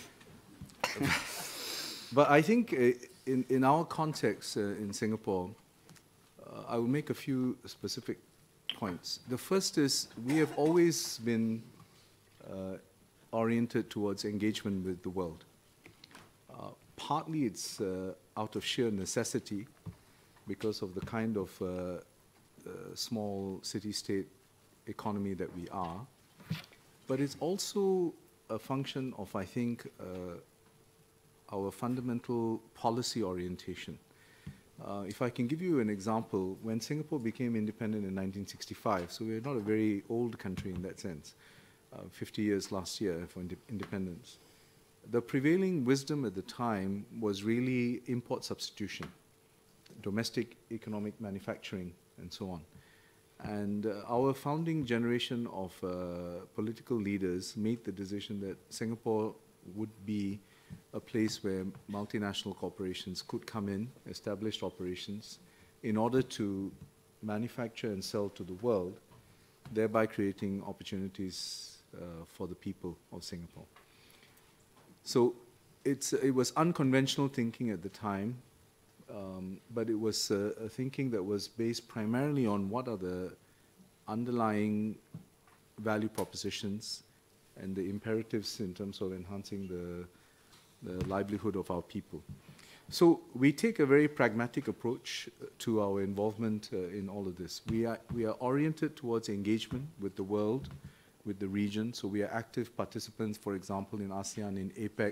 but I think uh, In, in our context uh, in Singapore, uh, I will make a few specific points. The first is we have always been uh, oriented towards engagement with the world. Uh, partly it's uh, out of sheer necessity because of the kind of uh, uh, small city-state economy that we are, but it's also a function of, I think, uh, our fundamental policy orientation. Uh, if I can give you an example, when Singapore became independent in nineteen sixty-five, so we're not a very old country in that sense, uh, fifty years last year for ind independence, the prevailing wisdom at the time was really import substitution, domestic economic manufacturing, and so on. And uh, our founding generation of uh, political leaders made the decision that Singapore would be a place where multinational corporations could come in, established operations, in order to manufacture and sell to the world, thereby creating opportunities uh, for the people of Singapore. So it's, it was unconventional thinking at the time, um, but it was uh, a thinking that was based primarily on what are the underlying value propositions and the imperatives in terms of enhancing the the livelihood of our people. So we take a very pragmatic approach to our involvement uh, in all of this. We are, we are oriented towards engagement with the world, with the region. So we are active participants, for example, in ASEAN, in APEC,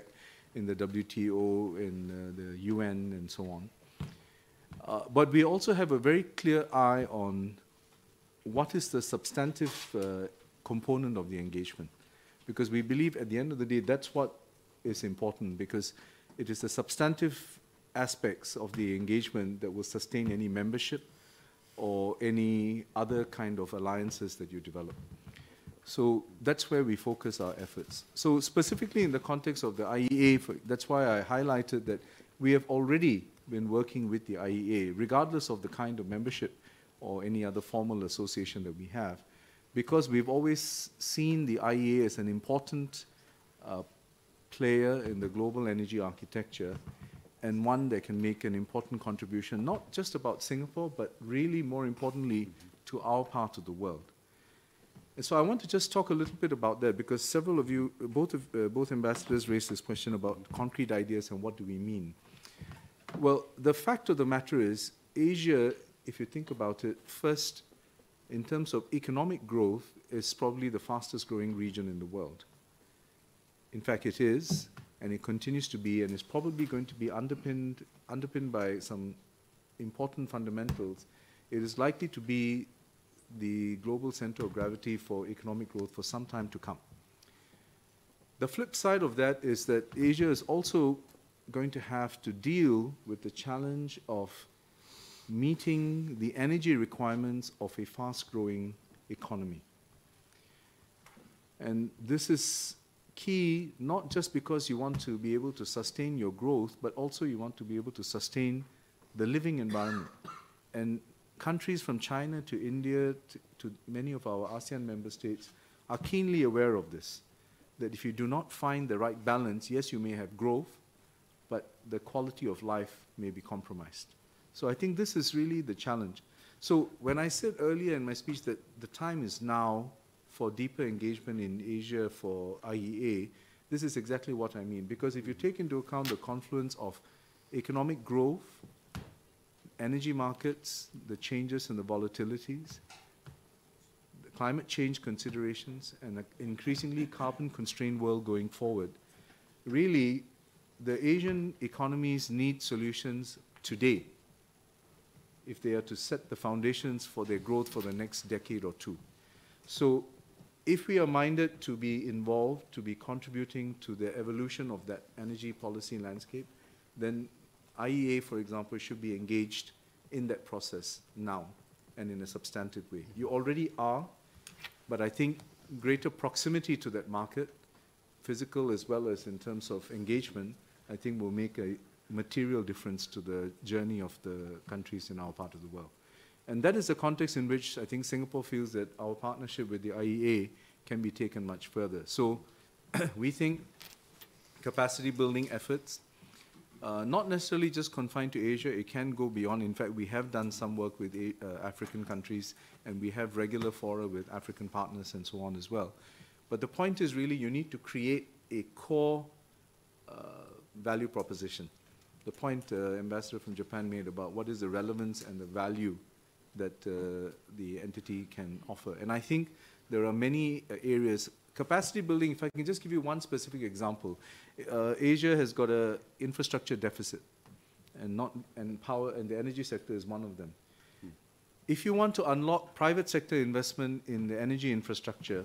in the W T O, in uh, the U N, and so on. Uh, but we also have a very clear eye on what is the substantive uh, component of the engagement. Because we believe at the end of the day, that's what is important, because it is the substantive aspects of the engagement that will sustain any membership or any other kind of alliances that you develop. So that's where we focus our efforts. So specifically in the context of the I E A, for, that's why I highlighted that we have already been working with the I E A, regardless of the kind of membership or any other formal association that we have, because we've always seen the I E A as an important uh, player in the global energy architecture, and one that can make an important contribution, not just about Singapore, but really more importantly to our part of the world. And so I want to just talk a little bit about that, because several of you, both, of, uh, both ambassadors raised this question about concrete ideas and what do we mean. Well, the fact of the matter is, Asia, if you think about it, first, in terms of economic growth, is probably the fastest growing region in the world. In fact, it is, and it continues to be, and is probably going to be underpinned, underpinned by some important fundamentals. It is likely to be the global center of gravity for economic growth for some time to come. The flip side of that is that Asia is also going to have to deal with the challenge of meeting the energy requirements of a fast-growing economy. And this is key, not just because you want to be able to sustain your growth, but also you want to be able to sustain the living environment. And countries from China to India to, to many of our ASEAN member states are keenly aware of this, that if you do not find the right balance, yes, you may have growth, but the quality of life may be compromised. So I think this is really the challenge. So when I said earlier in my speech that the time is now for deeper engagement in Asia for I E A, this is exactly what I mean. Because if you take into account the confluence of economic growth, energy markets, the changes and the volatilities, the climate change considerations, and an increasingly carbon-constrained world going forward, really, the Asian economies need solutions today if they are to set the foundations for their growth for the next decade or two. So if we are minded to be involved, to be contributing to the evolution of that energy policy landscape, then I E A, for example, should be engaged in that process now and in a substantive way. You already are, but I think greater proximity to that market, physical as well as in terms of engagement, I think will make a material difference to the journey of the countries in our part of the world. And that is the context in which I think Singapore feels that our partnership with the I E A can be taken much further. So we think capacity building efforts, uh, not necessarily just confined to Asia, it can go beyond. In fact, we have done some work with a, uh, African countries, and we have regular fora with African partners and so on as well. But the point is really you need to create a core uh, value proposition. The point uh, Ambassador from Japan made about what is the relevance and the value that uh, the entity can offer. And I think there are many uh, areas. Capacity building, if I can just give you one specific example. Uh, Asia has got an infrastructure deficit, and, not, and power and the energy sector is one of them. Hmm. If you want to unlock private sector investment in the energy infrastructure,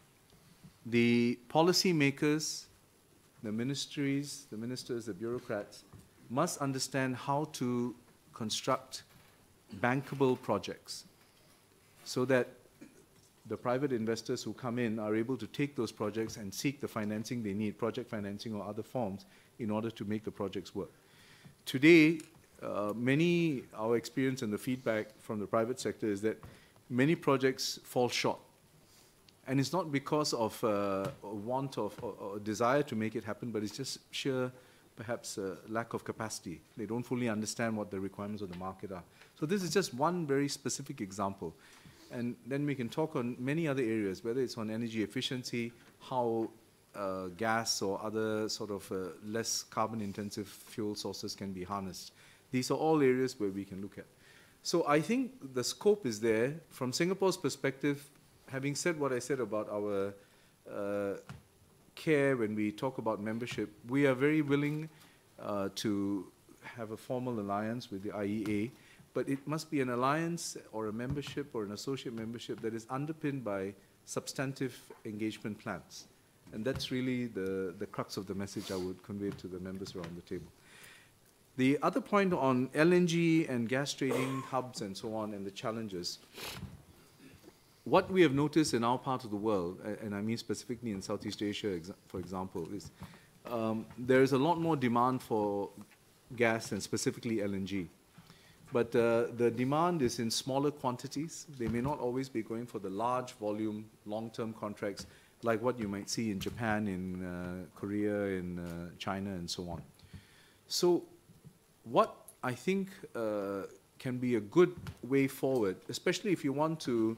the policymakers, the ministries, the ministers, the bureaucrats must understand how to construct bankable projects so that the private investors who come in are able to take those projects and seek the financing they need, project financing or other forms, in order to make the projects work. Today, uh, many, our experience and the feedback from the private sector is that many projects fall short. And it's not because of uh, a want of or, or desire to make it happen, but it's just sheer, perhaps, uh, lack of capacity. They don't fully understand what the requirements of the market are. So this is just one very specific example. And then we can talk on many other areas, whether it's on energy efficiency, how uh, gas or other sort of uh, less carbon-intensive fuel sources can be harnessed. These are all areas where we can look at. So I think the scope is there. From Singapore's perspective, having said what I said about our uh, care when we talk about membership. We are very willing uh, to have a formal alliance with the I E A, but it must be an alliance or a membership or an associate membership that is underpinned by substantive engagement plans. And that's really the, the crux of the message I would convey to the members around the table. The other point on L N G and gas trading hubs and so on and the challenges, what we have noticed in our part of the world, and I mean specifically in Southeast Asia, for example, is um, there is a lot more demand for gas and specifically L N G. But uh, the demand is in smaller quantities. They may not always be going for the large volume, long-term contracts like what you might see in Japan, in uh, Korea, in uh, China, and so on. So what I think uh, can be a good way forward, especially if you want to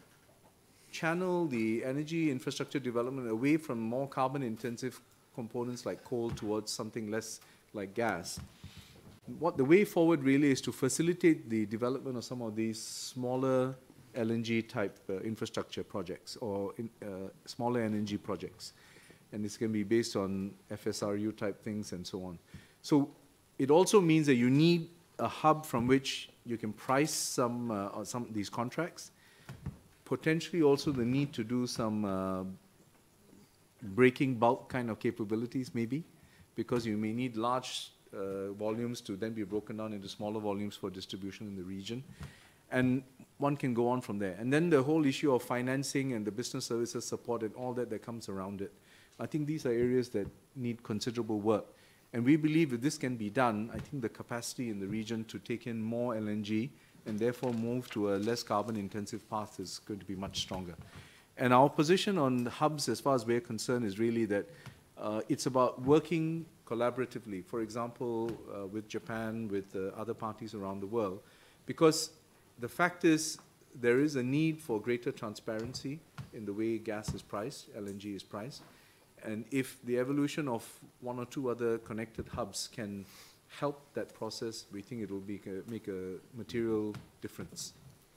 channel the energy infrastructure development away from more carbon-intensive components like coal towards something less like gas. What the way forward really is to facilitate the development of some of these smaller L N G type uh, infrastructure projects or in, uh, smaller L N G projects. And this can be based on F S R U type things and so on. So it also means that you need a hub from which you can price some, uh, or some of these contracts. Potentially also the need to do some uh, breaking bulk kind of capabilities maybe, because you may need large uh, volumes to then be broken down into smaller volumes for distribution in the region. And one can go on from there. And then the whole issue of financing and the business services support and all that that comes around it. I think these are areas that need considerable work. And we believe if this can be done, I think the capacity in the region to take in more L N G and therefore move to a less carbon-intensive path is going to be much stronger. And our position on the hubs, as far as we're concerned, is really that uh, it's about working collaboratively, for example, uh, with Japan, with uh, other parties around the world, because the fact is there is a need for greater transparency in the way gas is priced, L N G is priced, and if the evolution of one or two other connected hubs can help that process, we think it will be, uh, make a material difference.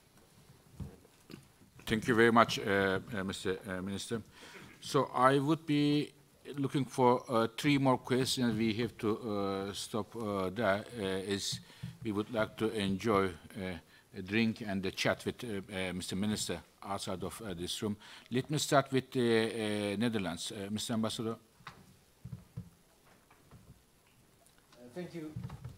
Thank you very much, uh, uh, Mister Uh, Minister. So I would be looking for uh, three more questions. We have to uh, stop uh, there. Uh, is we would like to enjoy uh, a drink and a chat with uh, uh, Mister Minister outside of uh, this room. Let me start with the uh, uh, Netherlands. Uh, Mister Ambassador. Thank you.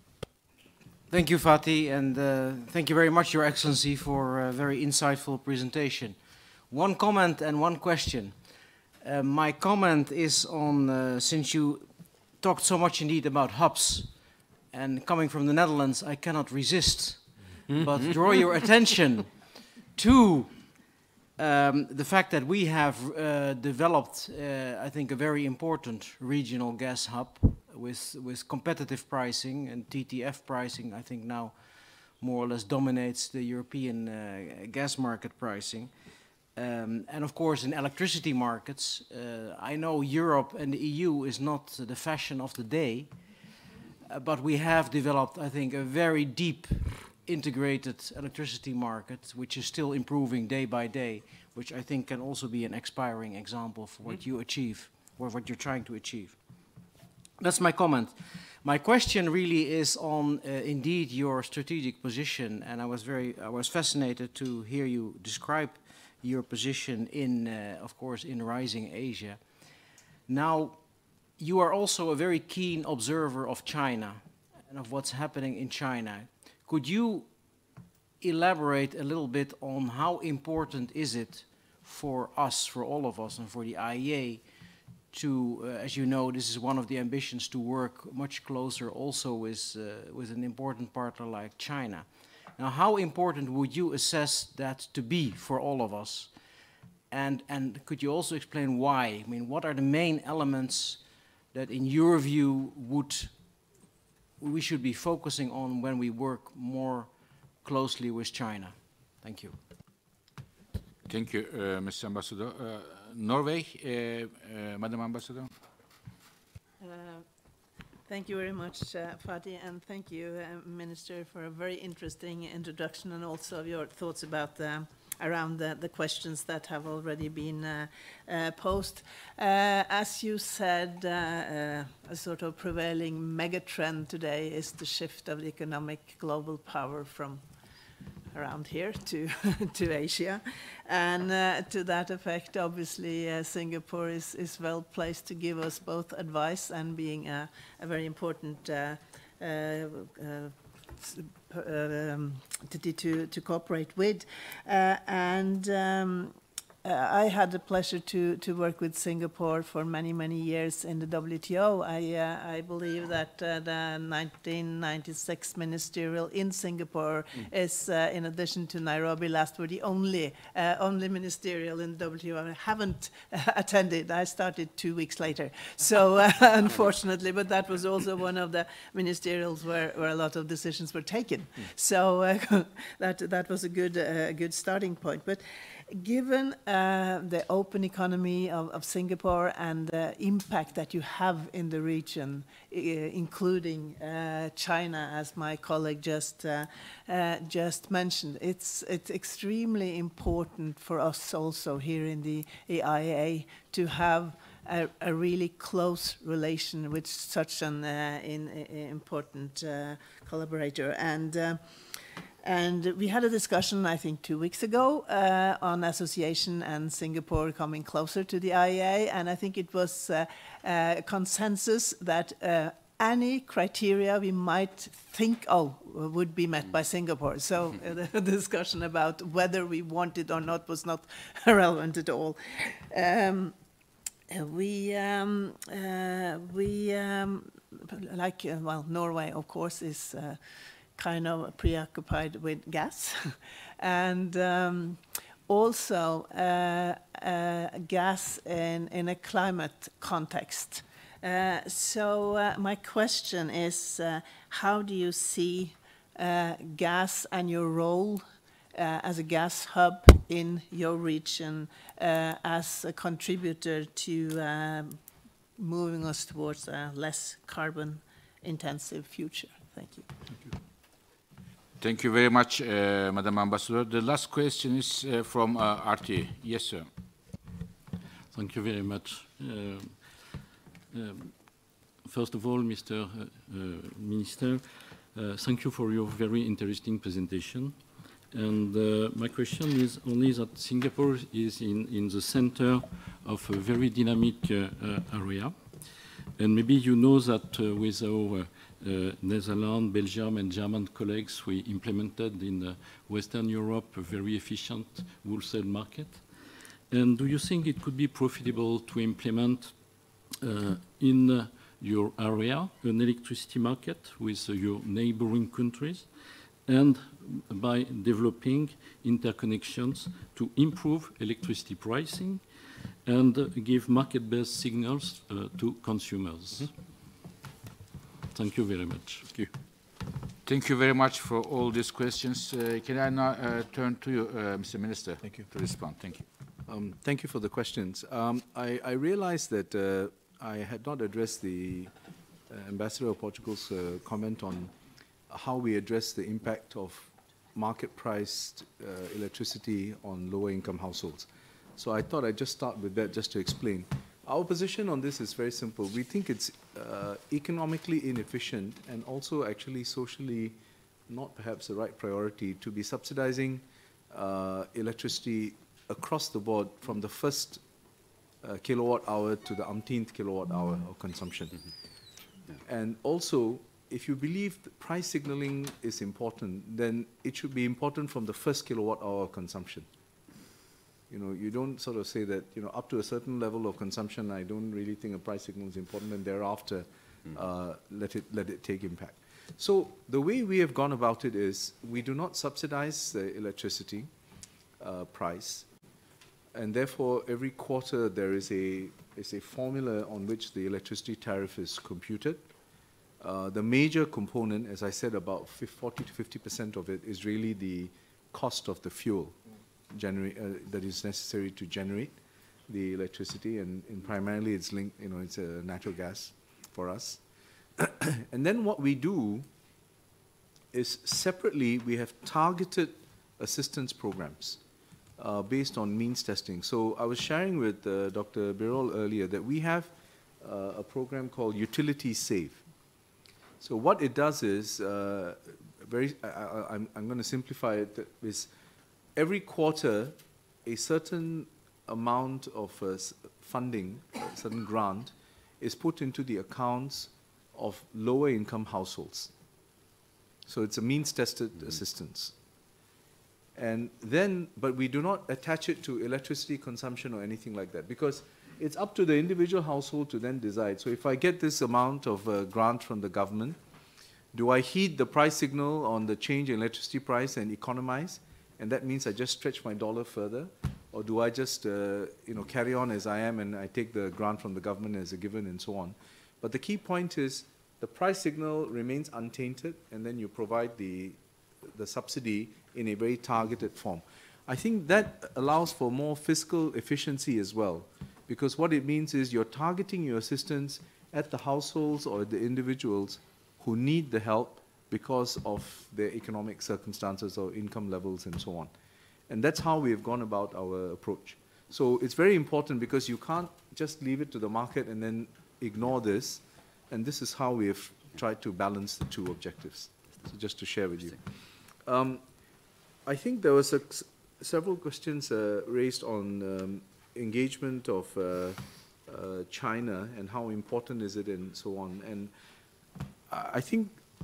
Thank you, Fatih, and uh, thank you very much, Your Excellency, for a very insightful presentation. One comment and one question. Uh, my comment is on, uh, since you talked so much indeed about hubs, and coming from the Netherlands, I cannot resist but draw your attention to um, the fact that we have uh, developed, uh, I think, a very important regional gas hub with, with competitive pricing, and T T F pricing, I think, now more or less dominates the European uh, gas market pricing. Um, and of course, in electricity markets, uh, I know Europe and the E U is not the fashion of the day, uh, but we have developed, I think, a very deep integrated electricity market, which is still improving day by day, which I think can also be an aspiring example for what you achieve, or what you're trying to achieve. That's my comment. My question really is on, uh, indeed, your strategic position, and I was very, I was fascinated to hear you describe your position in, uh, of course, in rising Asia. Now, you are also a very keen observer of China and of what's happening in China. Could you elaborate a little bit on how important is it for us, for all of us, and for the I E A to, uh, as you know, this is one of the ambitions, to work much closer also with, uh, with an important partner like China. Now, how important would you assess that to be for all of us? And, and could you also explain why? I mean, what are the main elements that, in your view, would we should be focusing on when we work more closely with China? Thank you. Thank you, uh, Mister Ambassador. Uh, Norway, uh, uh, Madam Ambassador. Uh, thank you very much, uh, Fatih, and thank you, uh, Minister, for a very interesting introduction and also your thoughts about the around the, the questions that have already been uh, uh, posed. Uh, as you said, uh, uh, a sort of prevailing megatrend today is the shift of the economic global power from around here to to Asia, and uh, to that effect, obviously, uh, Singapore is is well placed to give us both advice and being a, a very important uh, uh, uh, um, entity to to cooperate with, uh, and. Um, Uh, I had the pleasure to, to work with Singapore for many, many years in the W T O. I, uh, I believe that uh, the nineteen ninety-six ministerial in Singapore mm. is, uh, in addition to Nairobi last, were the only, uh, only ministerial in the W T O I haven't uh, attended. I started two weeks later, so uh, unfortunately, but that was also one of the ministerials where, where a lot of decisions were taken. Mm. So uh, that, that was a good, uh, good starting point. But given uh, the open economy of, of Singapore and the impact that you have in the region, uh, including uh, China, as my colleague just uh, uh, just mentioned, it's it's extremely important for us also here in the I E A to have a, a really close relation with such an uh, in, in important uh, collaborator. And. Uh, And we had a discussion, I think, two weeks ago uh, on association and Singapore coming closer to the I E A, and I think it was uh, uh, consensus that uh, any criteria we might think, oh, would be met by Singapore. So uh, the discussion about whether we want it or not was not relevant at all. Um, we, um, uh, we um, like, uh, well, Norway, of course, is... Uh, kind of preoccupied with gas, and um, also uh, uh, gas in, in a climate context. Uh, so uh, my question is, uh, how do you see uh, gas and your role uh, as a gas hub in your region uh, as a contributor to uh, moving us towards a less carbon-intensive future? Thank you. Thank you. Thank you very much, uh, Madam Ambassador. The last question is uh, from uh, R T. Yes, sir. Thank you very much. Uh, um, first of all, Mister Uh, uh, Minister, uh, thank you for your very interesting presentation. And uh, my question is only that Singapore is in, in the center of a very dynamic uh, uh, area. And maybe you know that uh, with our uh, Uh, Netherlands, Belgium, and German colleagues, we implemented in uh, Western Europe a very efficient wholesale market. And do you think it could be profitable to implement uh, in uh, your area an electricity market with uh, your neighboring countries, and by developing interconnections to improve electricity pricing and uh, give market-based signals uh, to consumers? Mm-hmm. Thank you very much. Thank you. Thank you very much for all these questions. Uh, can I now uh, turn to you, uh, Mister Minister, Thank you. to respond? Thank you. Um, thank you for the questions. Um, I, I realized that uh, I had not addressed the uh, Ambassador of Portugal's uh, comment on how we address the impact of market-priced uh, electricity on lower-income households. So I thought I'd just start with that just to explain. Our position on this is very simple. We think it's uh, economically inefficient and also actually socially not perhaps the right priority to be subsidizing uh, electricity across the board from the first uh, kilowatt hour to the umpteenth kilowatt hour of consumption. Mm-hmm. Yeah. And also, if you believe that price signaling is important, then it should be important from the first kilowatt hour of consumption. You know, you don't sort of say that, you know, up to a certain level of consumption, I don't really think a price signal is important, and thereafter, mm. uh, let it let it take impact. So the way we have gone about it is we do not subsidize the electricity uh, price, and therefore every quarter there is a is a formula on which the electricity tariff is computed. Uh, the major component, as I said, about forty to fifty percent of it is really the cost of the fuel generate uh, that is necessary to generate the electricity, and, and primarily it's linked, you know, it's a natural gas for us. And then what we do is separately we have targeted assistance programs uh, based on means testing. So I was sharing with uh, Doctor Birol earlier that we have uh, a program called Utility Save. So what it does is, uh, very, I, I, I'm, I'm going to simplify it, is every quarter a certain amount of uh, funding, a certain grant, is put into the accounts of lower income households. So it's a means-tested mm-hmm. assistance. And then, but we do not attach it to electricity consumption or anything like that, because it's up to the individual household to then decide. So if I get this amount of uh, grant from the government, do I heed the price signal on the change in electricity price and economize? And that means I just stretch my dollar further? Or do I just uh, you know, carry on as I am and I take the grant from the government as a given and so on? But the key point is the price signal remains untainted, and then you provide the, the subsidy in a very targeted form. I think that allows for more fiscal efficiency as well, because what it means is you're targeting your assistance at the households or the individuals who need the help because of their economic circumstances or income levels and so on. And that's how we have gone about our approach. So it's very important because you can't just leave it to the market and then ignore this. And this is how we have tried to balance the two objectives. So just to share with you. Um, I think there was a, several questions uh, raised on um, engagement of uh, uh, China and how important is it and so on. And I think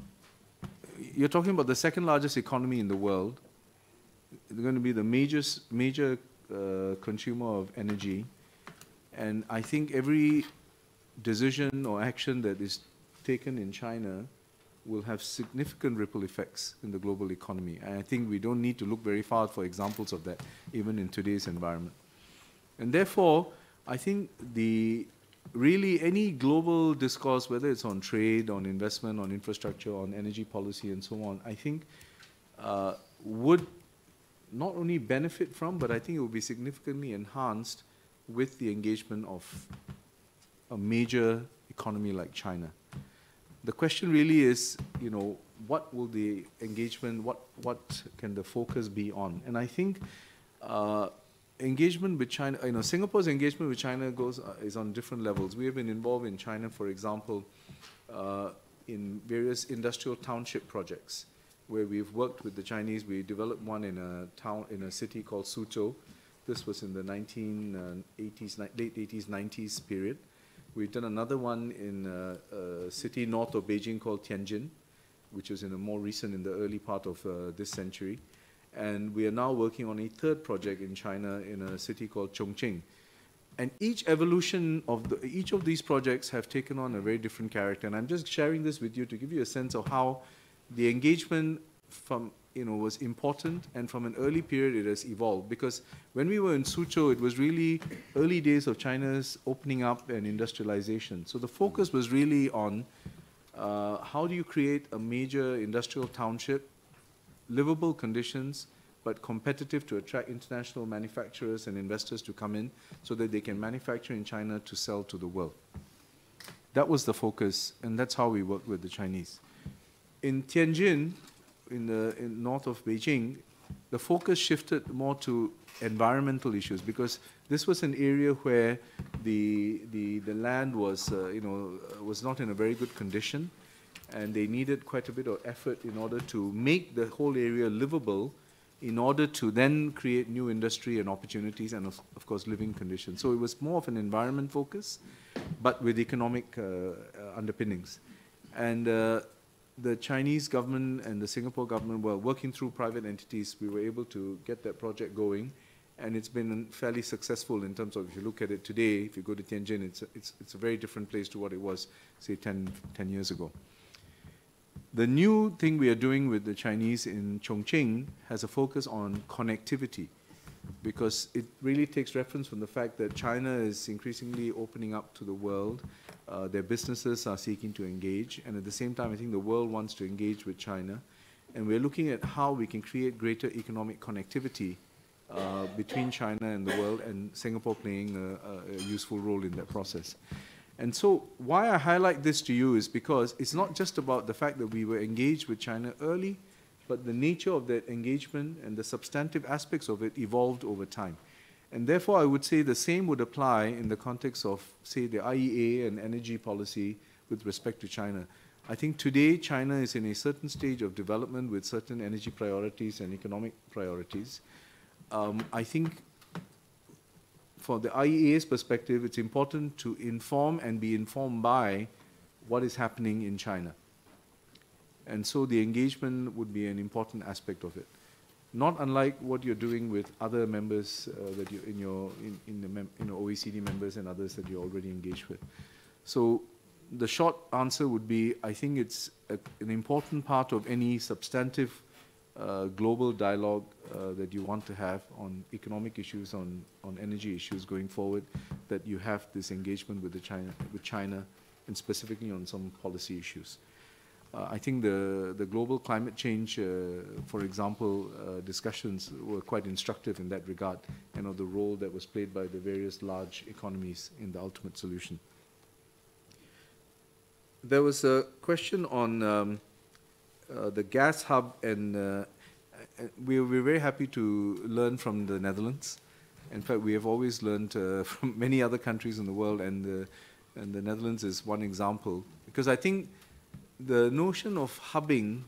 you're talking about the second largest economy in the world. They're going to be the major, major uh, consumer of energy. And I think every decision or action that is taken in China will have significant ripple effects in the global economy. And I think we don't need to look very far for examples of that, even in today's environment. And therefore, I think the really any global discourse, whether it's on trade, on investment, on infrastructure, on energy policy, and so on, I think uh, would not only benefit from, but I think it will be significantly enhanced with the engagement of a major economy like China. The question really is, you know, what will the engagement, what, what can the focus be on? And I think uh, engagement with China, you know, Singapore's engagement with China goes, uh, is on different levels. We have been involved in China, for example, uh, in various industrial township projects, where we've worked with the Chinese. We developed one in a town, in a city called Suzhou. This was in the nineteen eighties, late eighties, nineties period. We've done another one in a, a city north of Beijing called Tianjin, which was in a more recent, in the early part of uh, this century. And we are now working on a third project in China in a city called Chongqing. And each evolution of the, each of these projects have taken on a very different character. And I'm just sharing this with you to give you a sense of how the engagement from, you know, was important, and from an early period it has evolved. Because when we were in Suzhou, it was really early days of China's opening up and industrialization. So the focus was really on uh, how do you create a major industrial township, livable conditions, but competitive to attract international manufacturers and investors to come in so that they can manufacture in China to sell to the world. That was the focus, and that's how we worked with the Chinese. In Tianjin, in the in north of Beijing, the focus shifted more to environmental issues, because this was an area where the the the land was uh, you know was not in a very good condition, and they needed quite a bit of effort in order to make the whole area livable, in order to then create new industry and opportunities and of, of course living conditions. So it was more of an environment focus, but with economic uh, uh, underpinnings. And uh, the Chinese government and the Singapore government were working through private entities. We were able to get that project going, and it's been fairly successful in terms of, if you look at it today, if you go to Tianjin, it's a, it's, it's a very different place to what it was, say, ten, ten years ago. The new thing we are doing with the Chinese in Chongqing has a focus on connectivity, because it really takes reference from the fact that China is increasingly opening up to the world. Uh, their businesses are seeking to engage, and at the same time, I think the world wants to engage with China. And we're looking at how we can create greater economic connectivity uh, between China and the world, and Singapore playing a, a useful role in that process. And so why I highlight this to you is because it's not just about the fact that we were engaged with China early, but the nature of that engagement and the substantive aspects of it evolved over time. And therefore, I would say the same would apply in the context of, say, the I E A and energy policy with respect to China. I think today China is in a certain stage of development with certain energy priorities and economic priorities. Um, I think for the I E A's perspective, it's important to inform and be informed by what is happening in China. And so the engagement would be an important aspect of it. Not unlike what you're doing with other members uh, that you in your in, in the mem in O E C D members and others that you're already engaged with. So the short answer would be, I think it's a, an important part of any substantive uh, global dialogue uh, that you want to have on economic issues, on, on energy issues going forward, that you have this engagement with, the China, with China, and specifically on some policy issues. Uh, I think the, the global climate change, uh, for example, uh, discussions were quite instructive in that regard, and of the role that was played by the various large economies in the ultimate solution. There was a question on um, uh, the gas hub, and uh, we, we're very happy to learn from the Netherlands. In fact, we have always learned uh, from many other countries in the world, and, uh, and the Netherlands is one example. Because I think the notion of hubbing,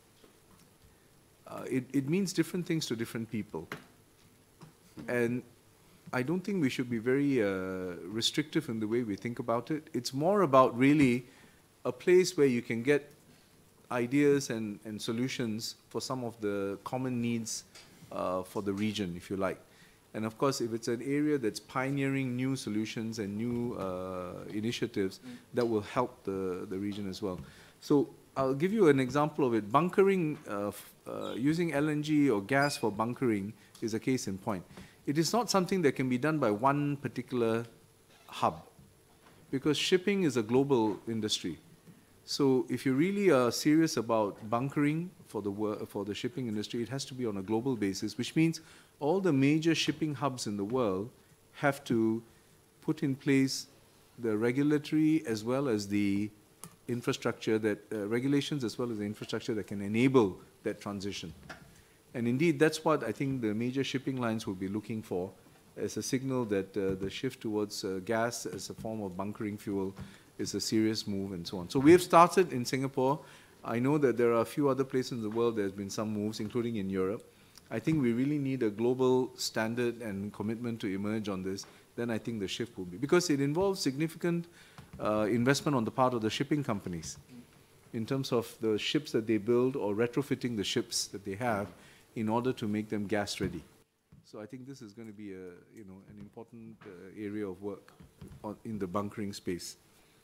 uh, it, it means different things to different people. And I don't think we should be very uh, restrictive in the way we think about it. It's more about really a place where you can get ideas and, and solutions for some of the common needs uh, for the region, if you like. And of course, if it's an area that's pioneering new solutions and new uh, initiatives, mm. that will help the, the region as well. So I'll give you an example of it. Bunkering, uh, uh, using L N G or gas for bunkering is a case in point. It is not something that can be done by one particular hub, because shipping is a global industry. So if you really are serious about bunkering for the, for the shipping industry, it has to be on a global basis, which means all the major shipping hubs in the world have to put in place the regulatory as well as the infrastructure that, uh, regulations as well as the infrastructure that can enable that transition. And indeed, that's what I think the major shipping lines will be looking for as a signal that uh, the shift towards uh, gas as a form of bunkering fuel is a serious move and so on. So we have started in Singapore. I know that there are a few other places in the world there's been some moves, including in Europe. I think we really need a global standard and commitment to emerge on this. Then I think the shift will be, because it involves significant uh, investment on the part of the shipping companies in terms of the ships that they build or retrofitting the ships that they have in order to make them gas ready. So I think this is going to be a, you know, an important uh, area of work on, in the bunkering space.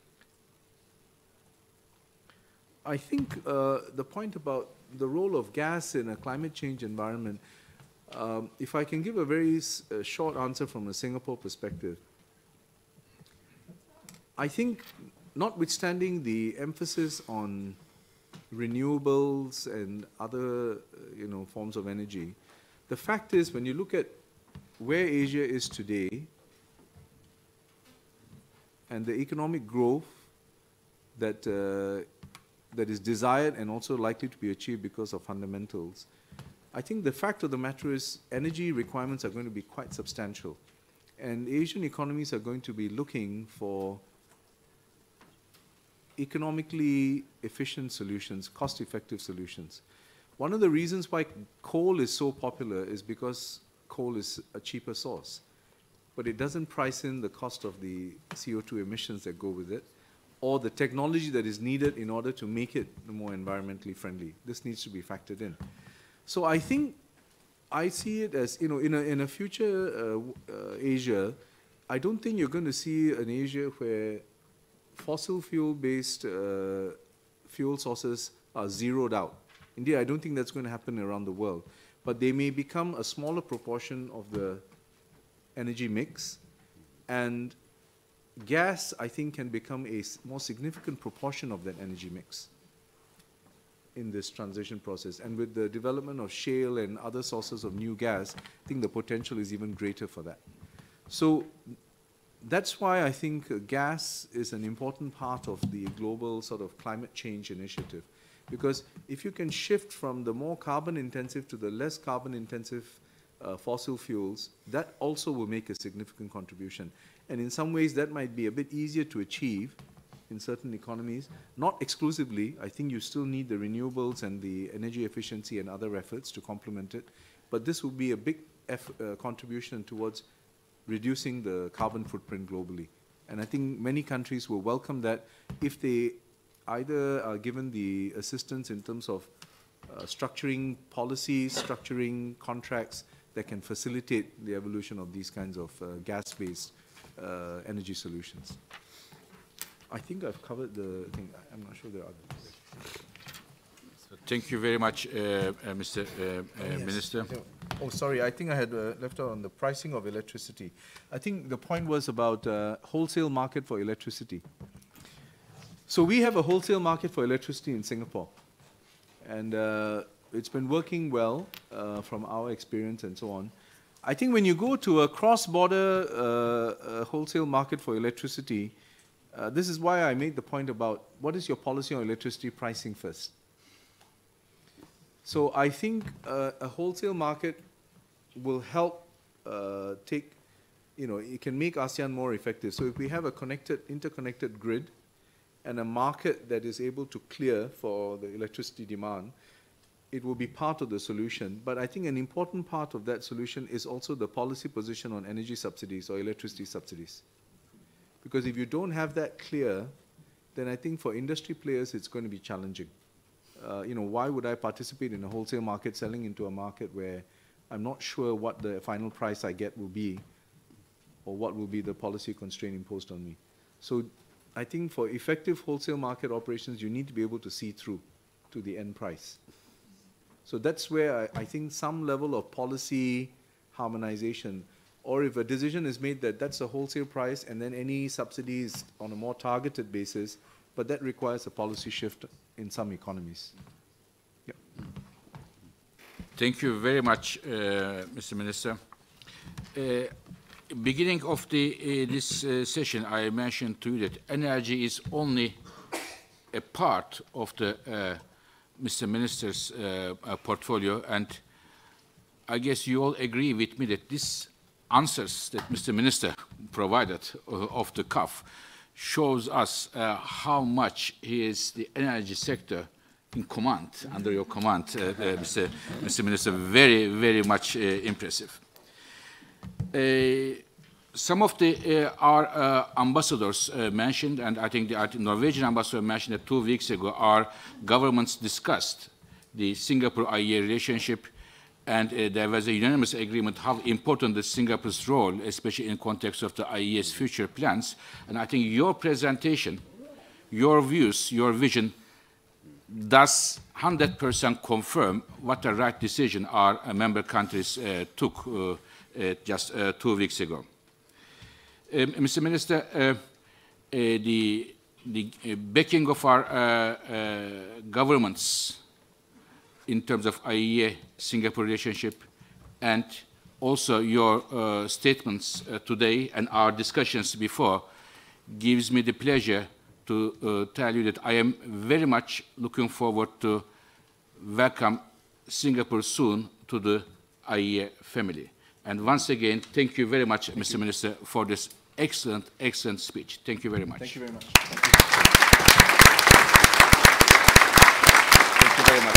I think uh, the point about the role of gas in a climate change environment, um, if I can give a very s uh, short answer from a Singapore perspective, I think notwithstanding the emphasis on renewables and other uh, you know, forms of energy, the fact is when you look at where Asia is today and the economic growth that uh, that is desired and also likely to be achieved because of fundamentals, I think the fact of the matter is energy requirements are going to be quite substantial. And Asian economies are going to be looking for economically efficient solutions, cost-effective solutions. One of the reasons why coal is so popular is because coal is a cheaper source, but it doesn't price in the cost of the C O two emissions that go with it, or the technology that is needed in order to make it more environmentally friendly. This needs to be factored in. So I think I see it as, you know, in a, in a future uh, uh, Asia, I don't think you're going to see an Asia where fossil fuel-based uh, fuel sources are zeroed out. Indeed, I don't think that's going to happen around the world. But they may become a smaller proportion of the energy mix, and gas, I think, can become a more significant proportion of that energy mix in this transition process. And with the development of shale and other sources of new gas, I think the potential is even greater for that. So that's why I think uh, gas is an important part of the global sort of climate change initiative, Because if you can shift from the more carbon intensive to the less carbon intensive uh, fossil fuels, that also will make a significant contribution. And in some ways that might be a bit easier to achieve in certain economies. Not exclusively. I think you still need the renewables and the energy efficiency and other efforts to complement it. But this will be a big eff uh, contribution towards reducing the carbon footprint globally. And I think many countries will welcome that if they either are given the assistance in terms of uh, structuring policies, structuring contracts that can facilitate the evolution of these kinds of uh, gas-based uh, energy solutions. I think I've covered the thing. I'm not sure there are others. Thank you very much, uh, uh, Mister Uh, uh, yes. Minister. Oh, sorry, I think I had uh, left out on the pricing of electricity. I think the point was about uh, wholesale market for electricity. So we have a wholesale market for electricity in Singapore. And uh, it's been working well uh, from our experience and so on. I think when you go to a cross-border uh, uh, wholesale market for electricity, uh, this is why I made the point about what is your policy on electricity pricing first. So I think uh, a wholesale market will help uh, take, you know, it can make ASEAN more effective. So if we have a connected, interconnected grid and a market that is able to clear for the electricity demand, it will be part of the solution. But I think an important part of that solution is also the policy position on energy subsidies or electricity subsidies. Because if you don't have that clear, then I think for industry players it's going to be challenging. Uh, you know, why would I participate in a wholesale market selling into a market where I'm not sure what the final price I get will be or what will be the policy constraint imposed on me. So I think for effective wholesale market operations, you need to be able to see through to the end price. So that's where I, I think some level of policy harmonization, or if a decision is made that that's a wholesale price and then any subsidies on a more targeted basis, but that requires a policy shift in some economies. Yeah. Thank you very much, uh, Mister Minister. Uh, beginning of the, uh, this uh, session, I mentioned to you that energy is only a part of the uh, Mister Minister's uh, uh, portfolio, and I guess you all agree with me that these answers that Mister Minister provided uh, off the cuff shows us uh, how much he is the energy sector in command, under your command, uh, uh, Mister Mister Minister. Very, very much uh, impressive. Uh, some of the, uh, our uh, ambassadors uh, mentioned, and I think the Norwegian ambassador mentioned that two weeks ago, our governments discussed the Singapore-I E A relationship, and uh, there was a unanimous agreement how important the Singapore's role, especially in context of the I E A's future plans. And I think your presentation, your views, your vision does one hundred percent confirm what the right decision our uh, member countries uh, took uh, uh, just uh, two weeks ago. Um, Mister Minister, uh, uh, the, the backing of our uh, uh, governments in terms of I E A-Singapore relationship, and also your uh, statements uh, today and our discussions before gives me the pleasure to uh, tell you that I am very much looking forward to welcome Singapore soon to the I E A family. And once again, thank you very much, thank Mister You. Minister, for this excellent, excellent speech. Thank you very much. Thank you very much. Thank you very much.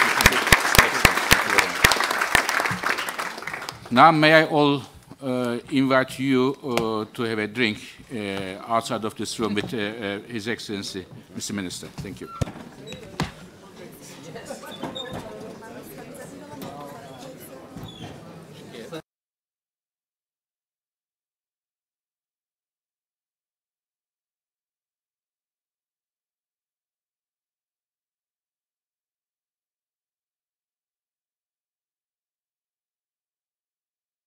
Now, may I all uh, invite you uh, to have a drink uh, outside of this room with uh, uh, His Excellency, Mister Minister. Thank you.